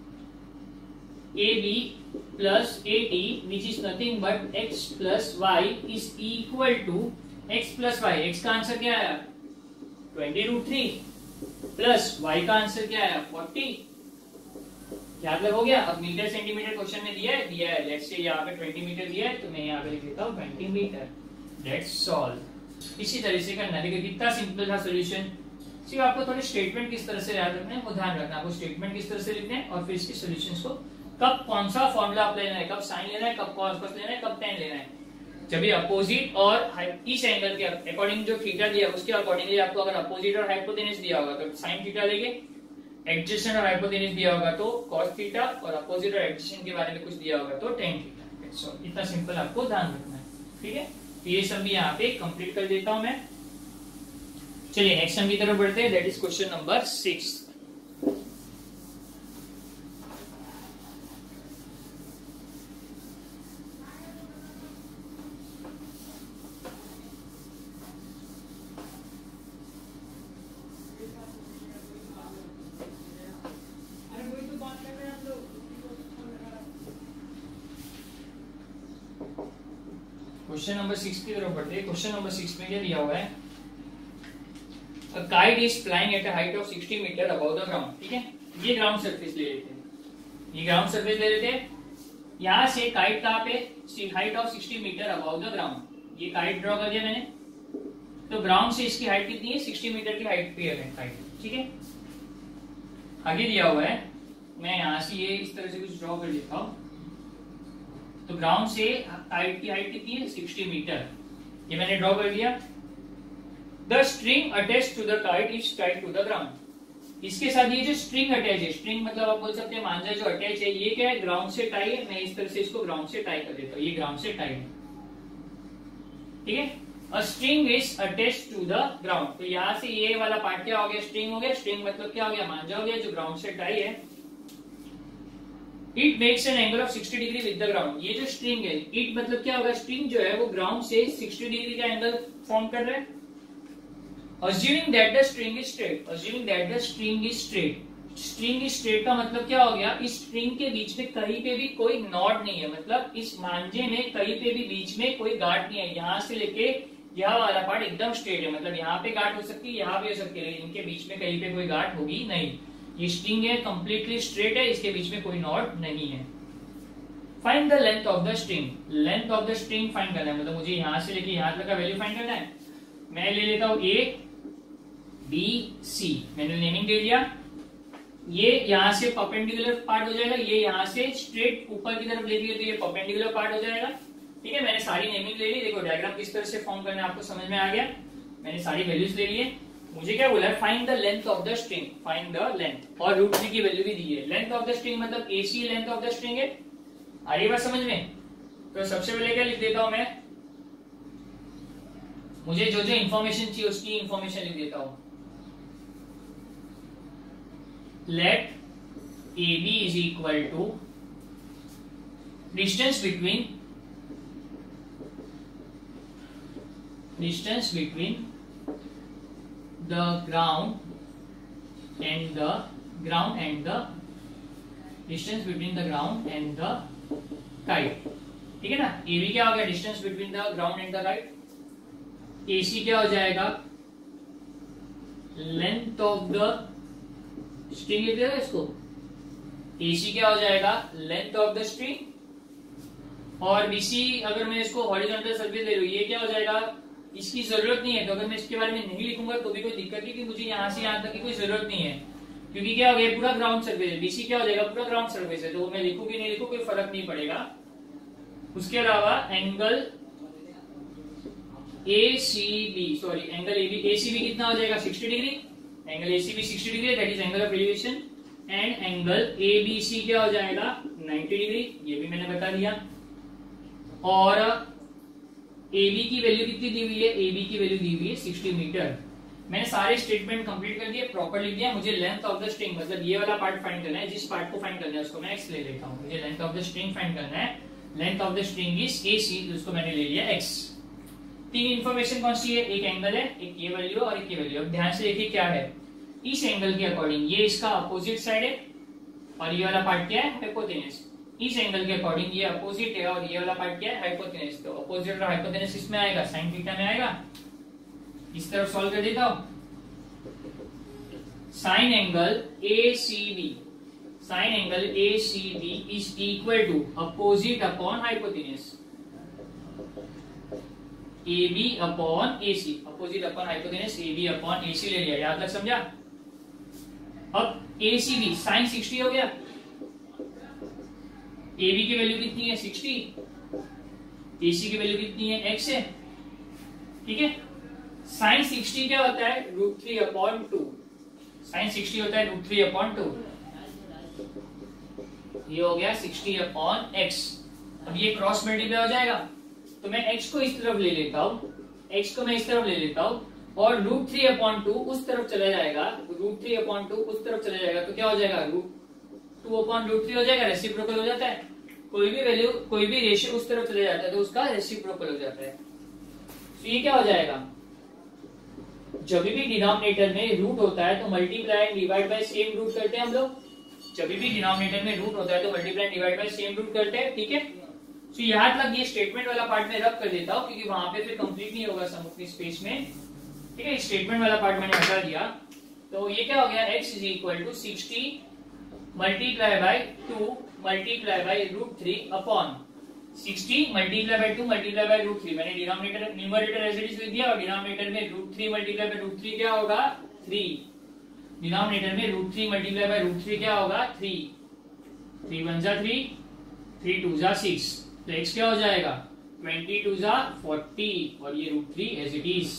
Speaker 1: A B plus A T which is nothing but x plus y is equal to x plus y. X का answer क्या है twenty root three plus y का answer क्या है forty. क्या मतलब हो गया। अब मीटर सेंटीमीटर क्वेश्चन में दिया है दिया है लेट्स से यहाँ पे ट्वेंटी मीटर दिया है तो मैं यहाँ पे लिख देता हूँ ट्वेंटी मीटर। That's solve. इसी तरह से करना, देखिए कितना सिंपल था सॉल्यूशन। सिर्फ आपको थोड़े स्टेटमेंट किस तरह से याद रखना है वो ध्यान रखना, आपको स्टेटमेंट किस तरह से लिखने हैं और फिर इसके सॉल्यूशंस को कब कौन सा फॉर्मूला आप लेना है, कब साइन लेना है, कब कॉस लेना है, कब टेन लेना है। जब भी अपोजिट और इस एंगल के अकॉर्डिंग जो थीटा दिया उसके अकॉर्डिंगली आपको अगर अपोजिट और हाइपोटेनस दिया होगा तो साइन थीटा लेंगे, एडजेसेंट और हाइपोटेनस दिया होगा तो कॉस थीटा, और अपोजिट और एडजेसेंट के बारे में कुछ दिया होगा तो टेन थीटा। इतना सिंपल आपको ध्यान रखना है, ठीक है। तो ये सब भी यहाँ पे कंप्लीट कर देता हूं मैं। चलिए नेक्स्ट सम की तरफ बढ़ते हैं, that is question number six. Question number six की तरफ बढ़ते हैं। क्वेश्चन नंबर सिक्स में क्या दिया हुआ है, A kite is flying at a height of sixty metre above the ground। ठीक है, ये ग्राउंड सरफेस ले लेते हैं, ये ग्राउंड सरफेस ले लेते हैं। यहाँ से काइट कहाँ पे, height of sixty metre about the ground. ये काइट ड्रॉ कर दिया मैंने, तो ग्राउंड से इसकी हाइट कितनी है, सिक्सटी मीटर की हाइट पे है काइट। ठीक है, आगे दिया हुआ है, मैं यहाँ से ये इस तरह से कुछ ड्रॉ कर लेता हूँ। तो ग्राउंड से काइट की हाइट कितनी है, सिक्सटी मीटर, ये मैंने ड्रॉ कर दिया। The string attach to the kite is tied to the ground. इसके साथ ये जो स्ट्रिंग अटैच है, स्ट्रिंग मतलब आप बोल सकते हैं मांझा जो अटैच है, ये क्या है, ग्राउंड से टाई है। मैं इस तरह से इसको ग्राउंड से टाई कर देता हूँ, ये ग्राउंड से टाई है। ठीक है, a string is attach to the ground. तो यहाँ से ये वाला पार्ट क्या हो गया, स्ट्रिंग हो गया। स्ट्रिंग मतलब क्या हो गया, मांझा हो गया जो ग्राउंड से टाई है। It makes an angle of sixty degree with the ground. ये जो स्ट्रिंग है, इट मतलब क्या होगा, स्ट्रिंग जो है वो ग्राउंड से सिक्सटी डिग्री का एंगल फॉर्म कर रहा है। Assuming that the string is straight, assuming that the string is straight, string is straight का मतलब क्या हो गया, इस स्ट्रिंग के बीच में कहीं पे भी कोई नॉट नहीं है, मतलब इस मांझे में कहीं पे भी बीच में कोई गांठ नहीं है। यहाँ से लेके यह वाला पार्ट एकदम स्ट्रेट है, मतलब यहाँ पे गांठ हो सकती है, यहाँ भी हो सकती है, लेकिन इनके बीच में कहीं पे कोई गांठ होगी नहीं। ये स्ट्रिंग है, कंप्लीटली स्ट्रेट है, इसके बीच में कोई नॉट नहीं है। Find the length of the string, length of the string find करना है, मतलब मुझे यहाँ से लेके यहाँ तक का वैल्यू फाइंड करना है। मैं ले लेता हूँ ए बी सी, मैंने नेमिंग दे दिया। ये यहाँ से परपेंडिकुलर पार्ट हो जाएगा, ये यहाँ से स्ट्रेट ऊपर की तरफ ले लिया तो ये परपेंडिकुलर पार्ट हो जाएगा। ठीक है, मैंने सारी नेमिंग ले ली। देखो डायग्राम किस तरह से फॉर्म करना है आपको समझ में आ गया। मैंने सारी वैल्यूज ले लिए। मुझे क्या बोला है, find the length of the string, find the length, और रूट थ्री की वैल्यू भी दी है। लेंथ ऑफ द स्ट्रिंग मतलब A C length of the string है। आ रही बात समझ में। तो सबसे पहले क्या लिख देता हूं मैं, मुझे जो जो इंफॉर्मेशन चाहिए उसकी इंफॉर्मेशन लिख देता हूं। Let A B is equal to distance between distance between the ground and the ground and the distance between the ground and the kite। ठीक है ना, A B क्या हो गया, distance between the ground and the kite। A C क्या हो जाएगा, length of the string लिख देगा इसको। एसी क्या हो जाएगा, लेंथ ऑफ द स्ट्रिंग। और बीसी अगर मैं इसको हॉरिजॉन्टल सरफेस ले लूं, ये क्या हो जाएगा, इसकी जरूरत नहीं है। तो अगर मैं इसके बारे में नहीं लिखूंगा तो भी कोई दिक्कत नहीं, कि मुझे यहाँ से यहाँ तक की कोई जरूरत नहीं है, क्योंकि क्या हो गया, पूरा ग्राउंड सरफेस है। बीसी क्या हो जाएगा, पूरा ग्राउंड सरफेस है, तो मैं लिखूं कि नहीं लिखूं कोई फर्क नहीं पड़ेगा। उसके अलावा angle A C B sorry angle A B A C B कितना हो जाएगा sixty degree, angle A C B sixty degree that is angle of elevation, and angle A B C क्या हो जाएगा नाइंटी डिग्री, ये भी मैंने बता दिया। और ए बी की वैल्यू कितनी दी हुई है, ए बी की वैल्यू दी हुई है सिक्सटी मीटर। मैंने सारे स्टेटमेंट कंप्लीट कर दिए, प्रॉपर लिख दिया। मुझे लेंथ ऑफ द स्ट्रिंग मतलब ये वाला पार्ट फाइंड करना है, जिस पार्ट को फाइंड करना है उसको मैं एक्स ले लेता हूँ। मुझे length of the string find करना है, length of the string is A C, जिसको मैंने ले लिया एक्स। तीन इंफॉर्मेशन कौन सी है, एक एंगल है, एक ये वैल्यू और एक ये वैल्यू। अब ध्यान से देखिए क्या है, इस एंगल के अकॉर्डिंग ये इसका अपोजिट साइड है और ये वाला पार्ट क्या है हाइपोटेनस। इस एंगल के अकॉर्डिंग ये अपोजिट है और ये वाला पार्ट क्या है हाइपोटेनस। तो अपोजिट और हाइपोटेनस इसमें आएगा साइन थीटा में आएगा। इस तरफ सॉल्व कर देता हूं, sine angle A C B, sine angle A C B is equal to opposite upon hypotenuse, A B upon A C, opposite upon hypotenuse A B upon A C ले लिया, याद तक समझा। अब A C B sine sixty हो गया, A B की value कितनी है सिक्सटी, ए सी की वैल्यू कितनी है एक्स है, ठीक है। साइन सिक्सटी क्या होता है root three upon two, sine sixty होता है रूट थ्री अपॉन टू, ये हो गया सिक्सटी अपॉन एक्स। अब ये क्रॉस मल्टीप्लाई हो जाएगा, तो मैं x को इस तरफ ले लेता हूँ, x को मैं इस तरफ ले लेता हूँ और रूट थ्री अपॉन टू उस तरफ चला जाएगा, रूट थ्री अपॉन टू उस तरफ चला जाएगा, तो क्या हो जाएगा root two upon root three हो जाएगा, रेसिप्रोकल हो जाता है। कोई भी वैल्यू कोई भी रेशियो उस तरफ चले जाता है तो उसका रेसिप्रोकल हो जाता है। तो ये क्या हो जाएगा, जब भी डिनोमिनेटर में रूट होता है तो multiply and divide by same root करते हैं हम लोग। जब भी डिनोमिनेटर में रूट होता है तो multiply and divide by same root करते हैं, ठीक है। तो यहाँ तक ये स्टेटमेंट वाला पार्ट में रब कर देता हूँ क्योंकि वहां पे फिर कंप्लीट नहीं होगा सम अपनी स्पेस में, ठीक है। स्टेटमेंट वाला पार्ट मैंने हटा दिया, तो ये क्या हो गया x is equal to sixty multiply by two multiply by root three upon sixty multiply by two multiply by root three. मैंने denominator numerator as it is लिख दिया और डिनोमिनेटर में root three multiply by root three क्या होगा three, denominator में root three multiply by root three क्या होगा थ्री, थ्री वन जा थ्री, थ्री टू जा सिक्स, तो x क्या हो जाएगा ट्वेंटी टू जा फोर्टी और ये root three as it is.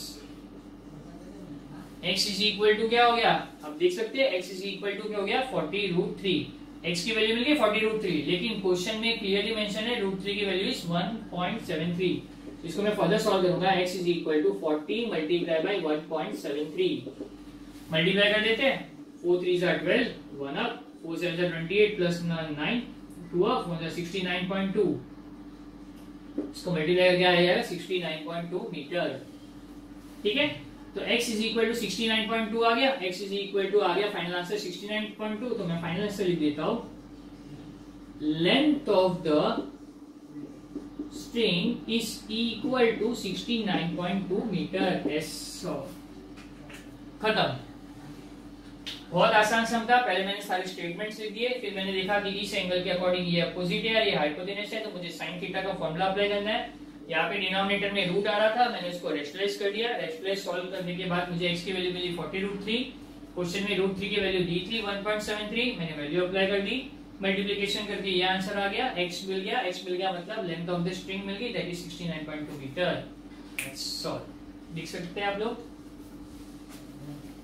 Speaker 1: x is equal to क्या हो गया, अब देख सकते हैं x इज इक्वल टू क्या हो गया फोर्टी रूट थ्री, x की वैल्यू मिल गई फोर्टी रूट थ्री, लेकिन क्वेश्चन में क्लियरली मेंशन है रूट थ्री की value is one point seven three. इसको मैं फर्दर सॉल्व करूंगा, x is equal to forty multiply by one point seven three, multiply कर देते हैं, फोर थ्री जा twelve, one up, four seven जा twenty eight plus nine, two up, one जा sixty nine point to, इसको multiply करके आ जाएगा sixty nine point two metre, ठीक है। तो x is equal to sixty nine point two आ गया, x इज इक्वल टू आ गया final answer sixty nine point two. तो मैं फाइनल आंसर लिख देता हूं, length of the string is equal to sixty nine point two metre. एस खत्म, बहुत आसान सम था। पहले मैंने सारे स्टेटमेंट्स लिख दिए, फिर मैंने देखा कि इस एंगल के अकॉर्डिंग ये अपोजिट है और ये हाइपोटेनस है, तो मुझे साइन थीटा का फॉर्मूला अप्लाई करना है। यहाँ पे डिनोमिनेटर में रूट आ रहा था, मैंने उसको रेशनलाइज कर दिया। रेशनलाइज सॉल्व करने के बाद मुझे x की वैल्यू मिली फोर्टी रूट थ्री, क्वेश्चन में रूट थ्री की वैल्यू दी थी वन पॉइंट सेवन थ्री, मैंने वैल्यू अप्लाई कर दी, मल्टीप्लिकेशन करके ये आंसर आ गया, x मिल गया। x मिल गया मतलब लेंथ ऑफ द स्ट्रिंग मिल गई, that is sixty nine point two metre. That's all, देख सकते हैं आप लोग।